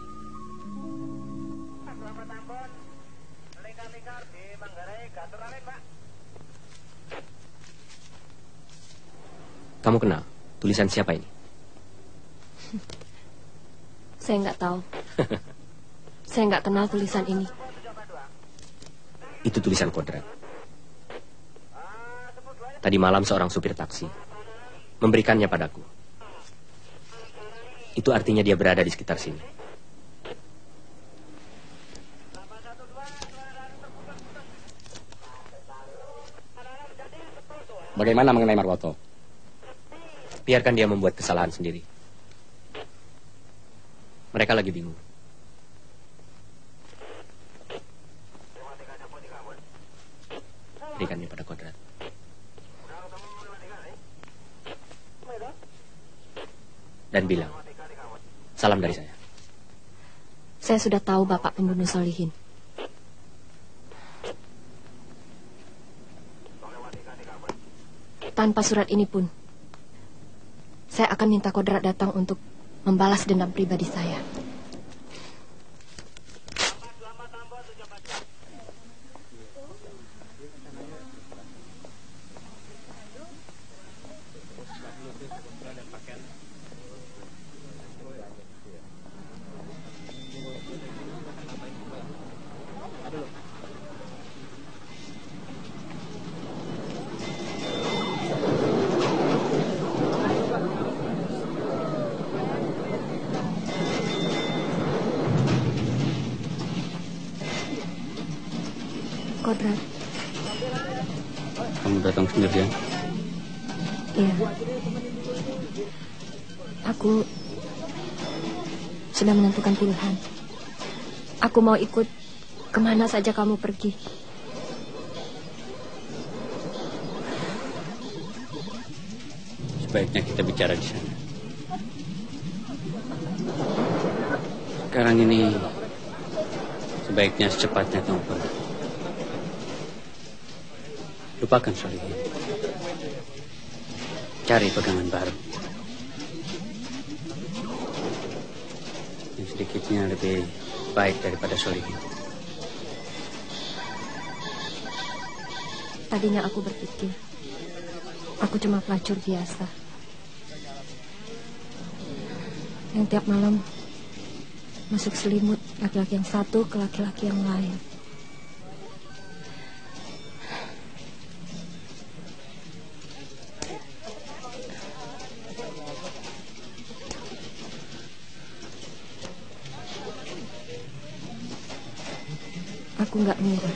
Kamu kenal tulisan siapa ini? Saya nggak tahu. Saya nggak kenal tulisan ini. Itu tulisan Kodrat. Tadi malam seorang supir taksi memberikannya padaku. Itu artinya dia berada di sekitar sini. Bagaimana mengenai Marwoto? Biarkan dia membuat kesalahan sendiri. Mereka lagi bingung. Berikannya pada Kodrat. Dan bilang, salam dari saya. Saya sudah tahu Bapak pembunuh Solihin. Tanpa surat ini pun, saya akan minta Kodrat datang untuk membalas dendam pribadi saya. Kodrat. Kamu datang sendirian? Iya. Aku sudah menentukan pilihan. Aku mau ikut kemana saja kamu pergi. Sebaiknya kita bicara di sana. Sekarang ini sebaiknya secepatnya kamu pergi. Lupakan soal ini. Cari pegangan baru. Yang sedikitnya lebih baik daripada Solihin. Tadinya aku berpikir aku cuma pelacur biasa yang tiap malam masuk selimut laki-laki yang satu ke laki-laki yang lain. Aku nggak mengira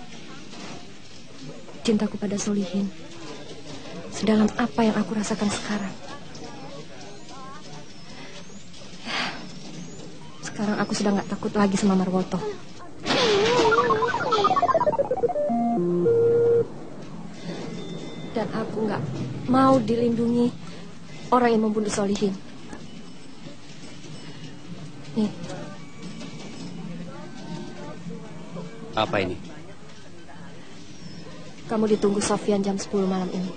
cintaku pada Solihin sedalam apa yang aku rasakan sekarang. Sekarang aku sudah nggak takut lagi sama Marwoto. Dan aku nggak mau dilindungi orang yang membunuh Solihin. Nih. Apa ini? Kamu ditunggu Sofyan jam 10 malam ini.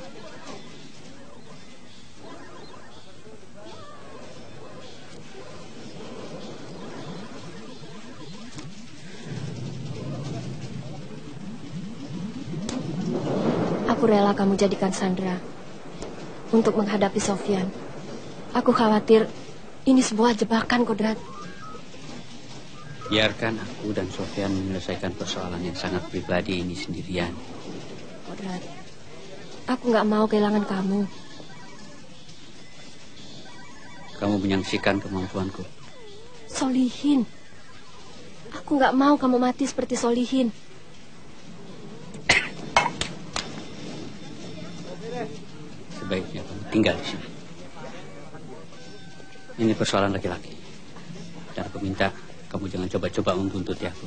Aku rela kamu jadikan Sandra untuk menghadapi Sofyan. Aku khawatir ini sebuah jebakan, Kodrat. Biarkan aku dan Sofyan menyelesaikan persoalan yang sangat pribadi ini sendirian. Kodrat, aku nggak mau kehilangan kamu. Kamu menyaksikan kemampuanku. Solihin. Aku nggak mau kamu mati seperti Solihin. Sebaiknya kamu tinggal di sini. Ini persoalan laki-laki. Dan aku minta kamu jangan coba-coba membuntuti aku.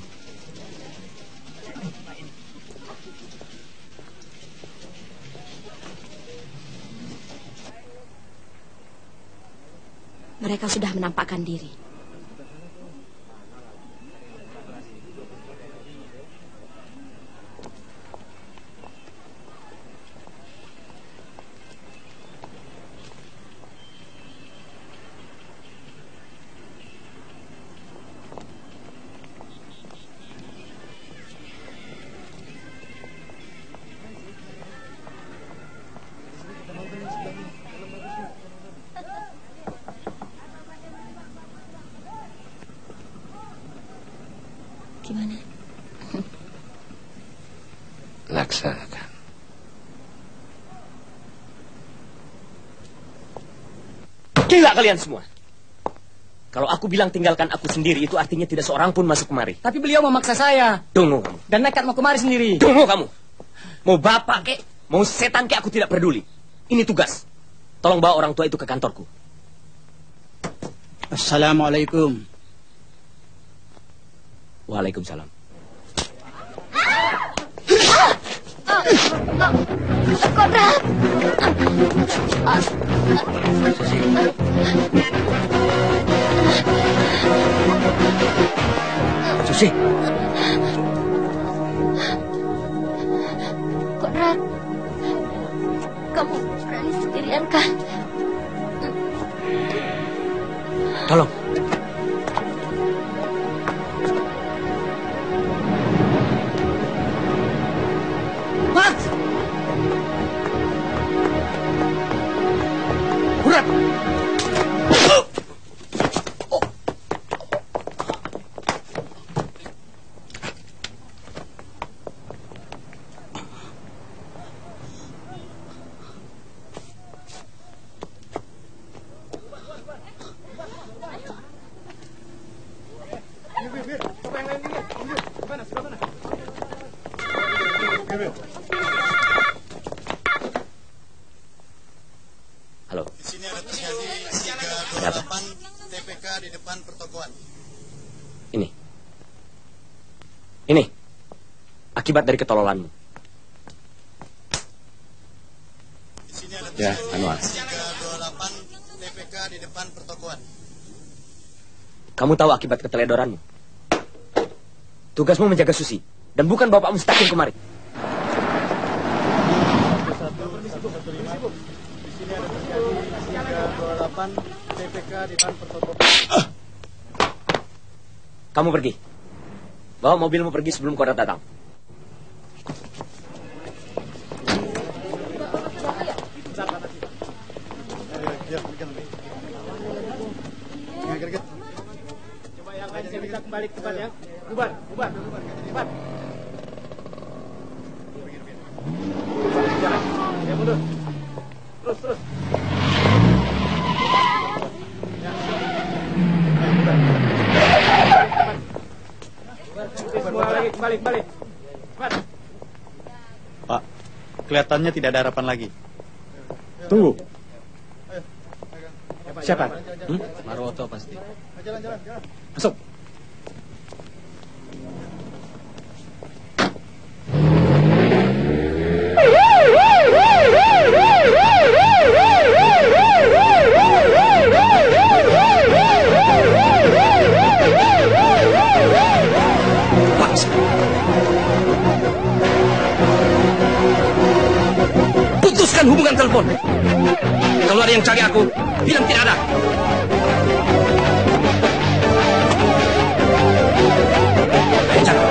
Mereka sudah menampakkan diri. Gimana? Laksanakan. Gila kalian semua. Kalau aku bilang tinggalkan aku sendiri, itu artinya tidak seorang pun masuk kemari. Tapi beliau memaksa saya. Tunggu kamu. Dan nekat mau kemari sendiri. Tunggu kamu. Mau bapak kek, mau setan kek, aku tidak peduli. Ini tugas. Tolong bawa orang tua itu ke kantorku. Assalamualaikum. Waalaikumsalam. Kodrat. Susi. Kodrat. Kamu berani sendirian kan? Tolong. Mas! Hurat! Halo. Di sini ada terjadi 328 TPK di depan pertokoan. Ini. Akibat dari ketololanmu. Di sini ada Ya, Anwar. 328 TPK di depan pertokoan. Kamu tahu akibat keteledoranmu? Tugasmu menjaga Susi, dan bukan Bapak Mustaqim kemarin. Di sini ada terjadi 328 TPK di depan pertokoan. Kamu pergi. Bawa mobilmu pergi sebelum Kodrat datang. Coba yang lain saya minta kembali ke tempat ya. Bubar. Ya mundur. Terus. Semua lagi kembali. Cepat. Pak, kelihatannya tidak ada harapan lagi. Tunggu. Siapa? Marwoto pasti. Jalan. Masuk. Putuskan hubungan telepon. Kalau ada yang cari aku, bilang tidak ada. Ayo, cari.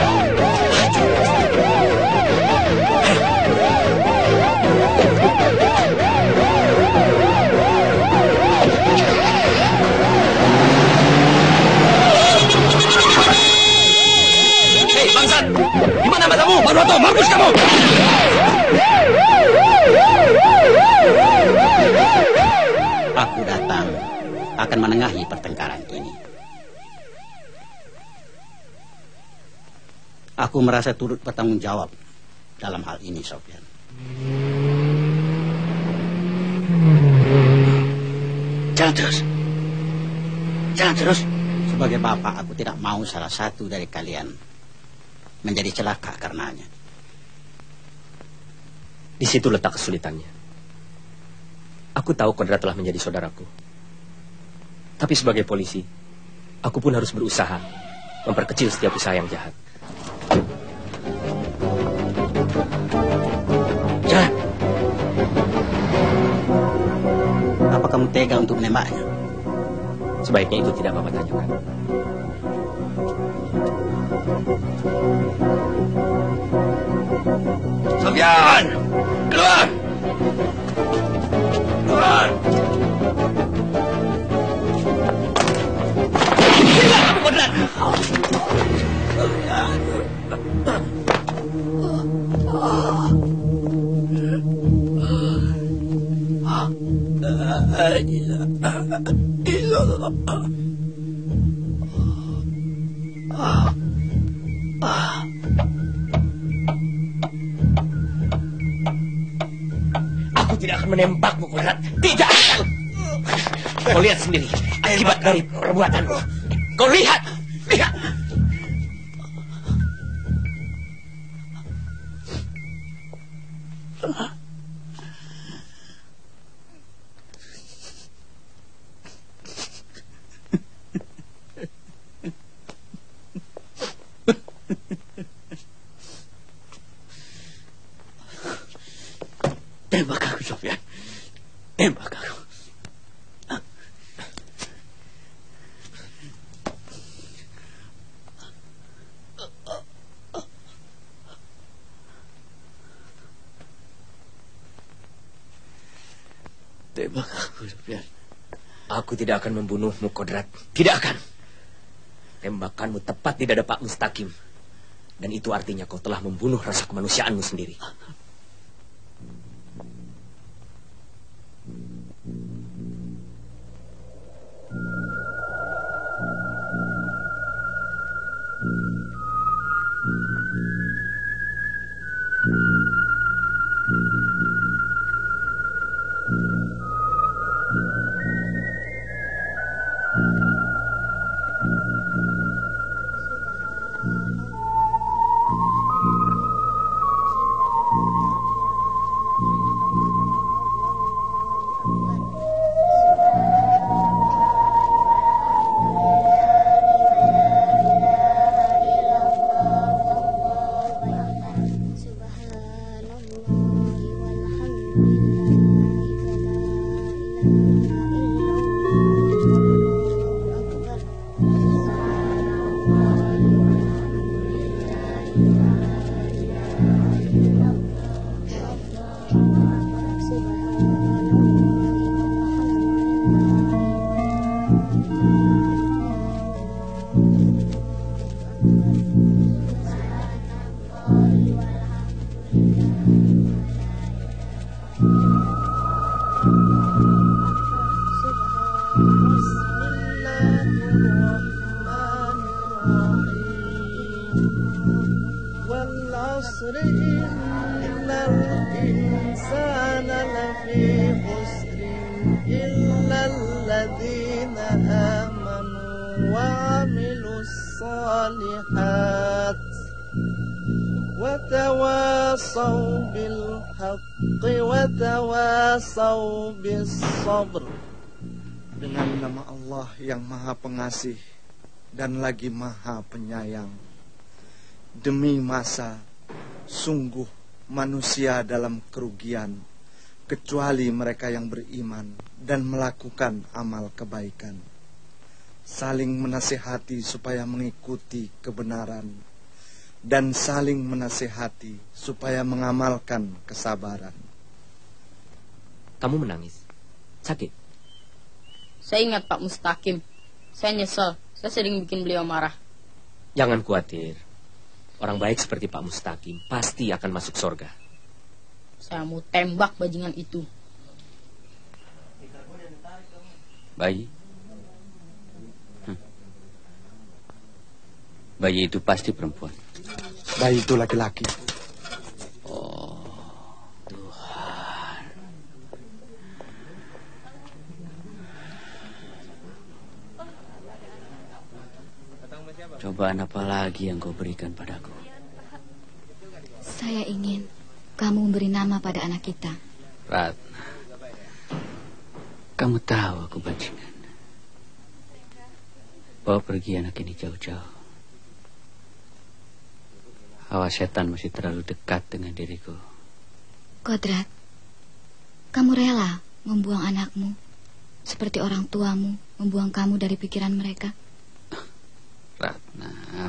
Hei, bangsat! Di mana matamu? Marwoto, mampus kamu! Aku datang akan menengahi pertengkaran ini. Aku merasa turut bertanggung jawab dalam hal ini, Sofyan. Jalan terus. Sebagai bapak, aku tidak mau salah satu dari kalian menjadi celaka karenanya. Di situ letak kesulitannya. Aku tahu Kodrat telah menjadi saudaraku. Tapi sebagai polisi, aku pun harus berusaha memperkecil setiap usaha yang jahat. Jalan. Apa kamu tega untuk menembaknya? Sebaiknya itu tidak Bapak tanyakan. Sofyan! Keluar! Gila kamu, Kodrat! Aku tidak akan menembakmu, Kodrat. Tidak! Kau lihat sendiri akibat dari perbuatanmu. Kau lihat! Tembak aku, Sofyan. Tembak aku. Tembak aku, Sofyan. Aku tidak akan membunuhmu, Kodrat. Tidak akan. Tembakanmu tepat di dada Pak Mustaqim. Dan itu artinya kau telah membunuh rasa kemanusiaanmu sendiri. العصر إن الإنسان لفي خسر إلا الذين آمنوا وعملوا الصالحات وتواصوا بالحق وتواصوا بالصبر. Dengan nama Allah yang Maha Pengasih dan lagi Maha Penyayang. Demi masa, sungguh manusia dalam kerugian, kecuali mereka yang beriman dan melakukan amal kebaikan. Saling menasihati supaya mengikuti kebenaran, dan saling menasihati supaya mengamalkan kesabaran. Kamu menangis? Sakit? Saya ingat Pak Mustaqim. Saya nyesel. Saya sering bikin beliau marah. Jangan khawatir. Orang baik seperti Pak Mustaqim pasti akan masuk surga. Saya mau tembak bajingan itu. Bayi? Bayi itu pasti perempuan. Bayi itu laki-laki. Oh, Tuhan. Cobaan apa lagi yang kau berikan padaku? Saya ingin kamu memberi nama pada anak kita. Ratna, kamu tahu aku bajingan. Bawa pergi anak ini jauh-jauh. Hawa setan masih terlalu dekat dengan diriku. Kodrat, kamu rela membuang anakmu seperti orang tuamu membuang kamu dari pikiran mereka? Ratna.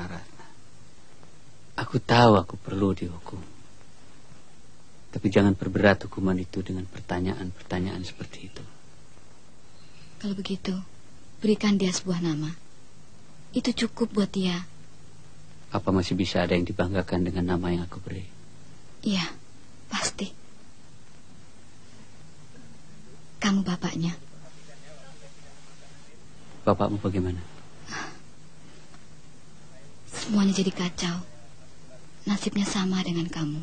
Aku tahu aku perlu dihukum. Tapi jangan perberat hukuman itu dengan pertanyaan-pertanyaan seperti itu. Kalau begitu, berikan dia sebuah nama. Itu cukup buat dia. Apa masih bisa ada yang dibanggakan dengan nama yang aku beri? Iya, pasti. Kamu bapaknya. Bapakmu bagaimana? Semuanya jadi kacau. Nasibnya sama dengan kamu.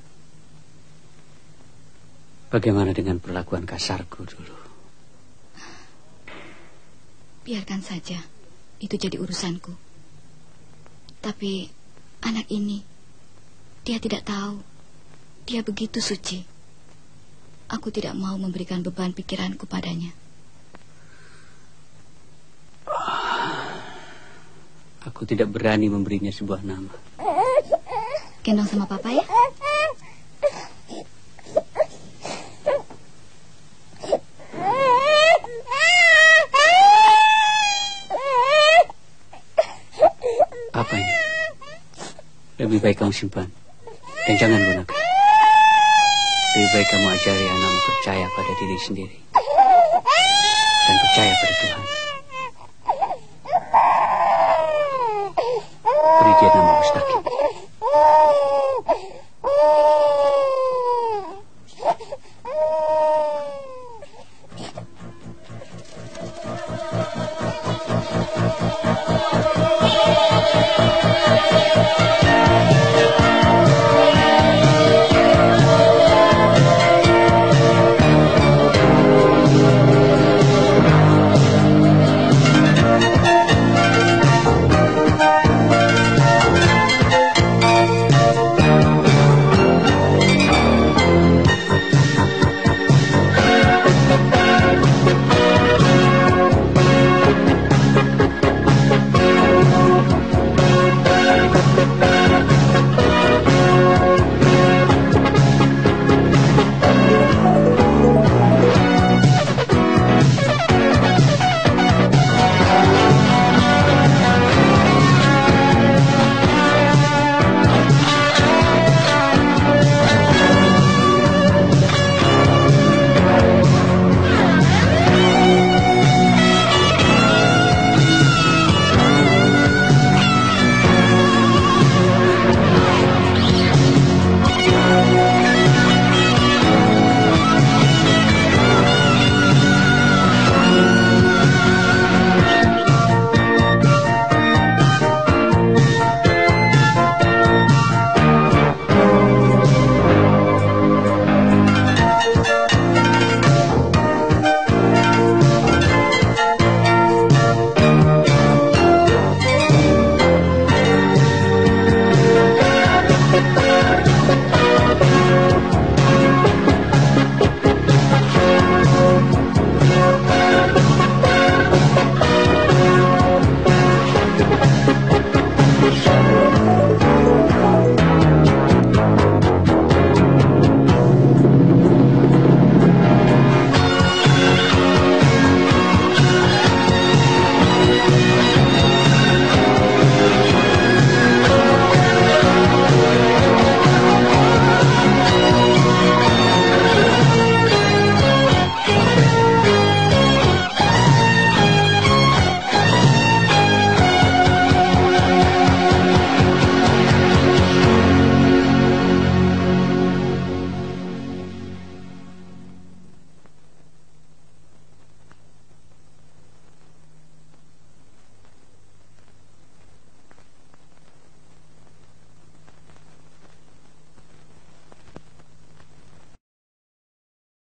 Bagaimana dengan perlakuan kasarku dulu? Biarkan saja. Itu jadi urusanku. Tapi anak ini, dia tidak tahu. Dia begitu suci. Aku tidak mau memberikan beban pikiranku padanya. Aku tidak berani memberinya sebuah nama. Gendong sama papa ya. Apa ini? Lebih baik kamu simpan dan jangan gunakan. Lebih baik kamu ajari anakmu percaya pada diri sendiri dan percaya pada Tuhan.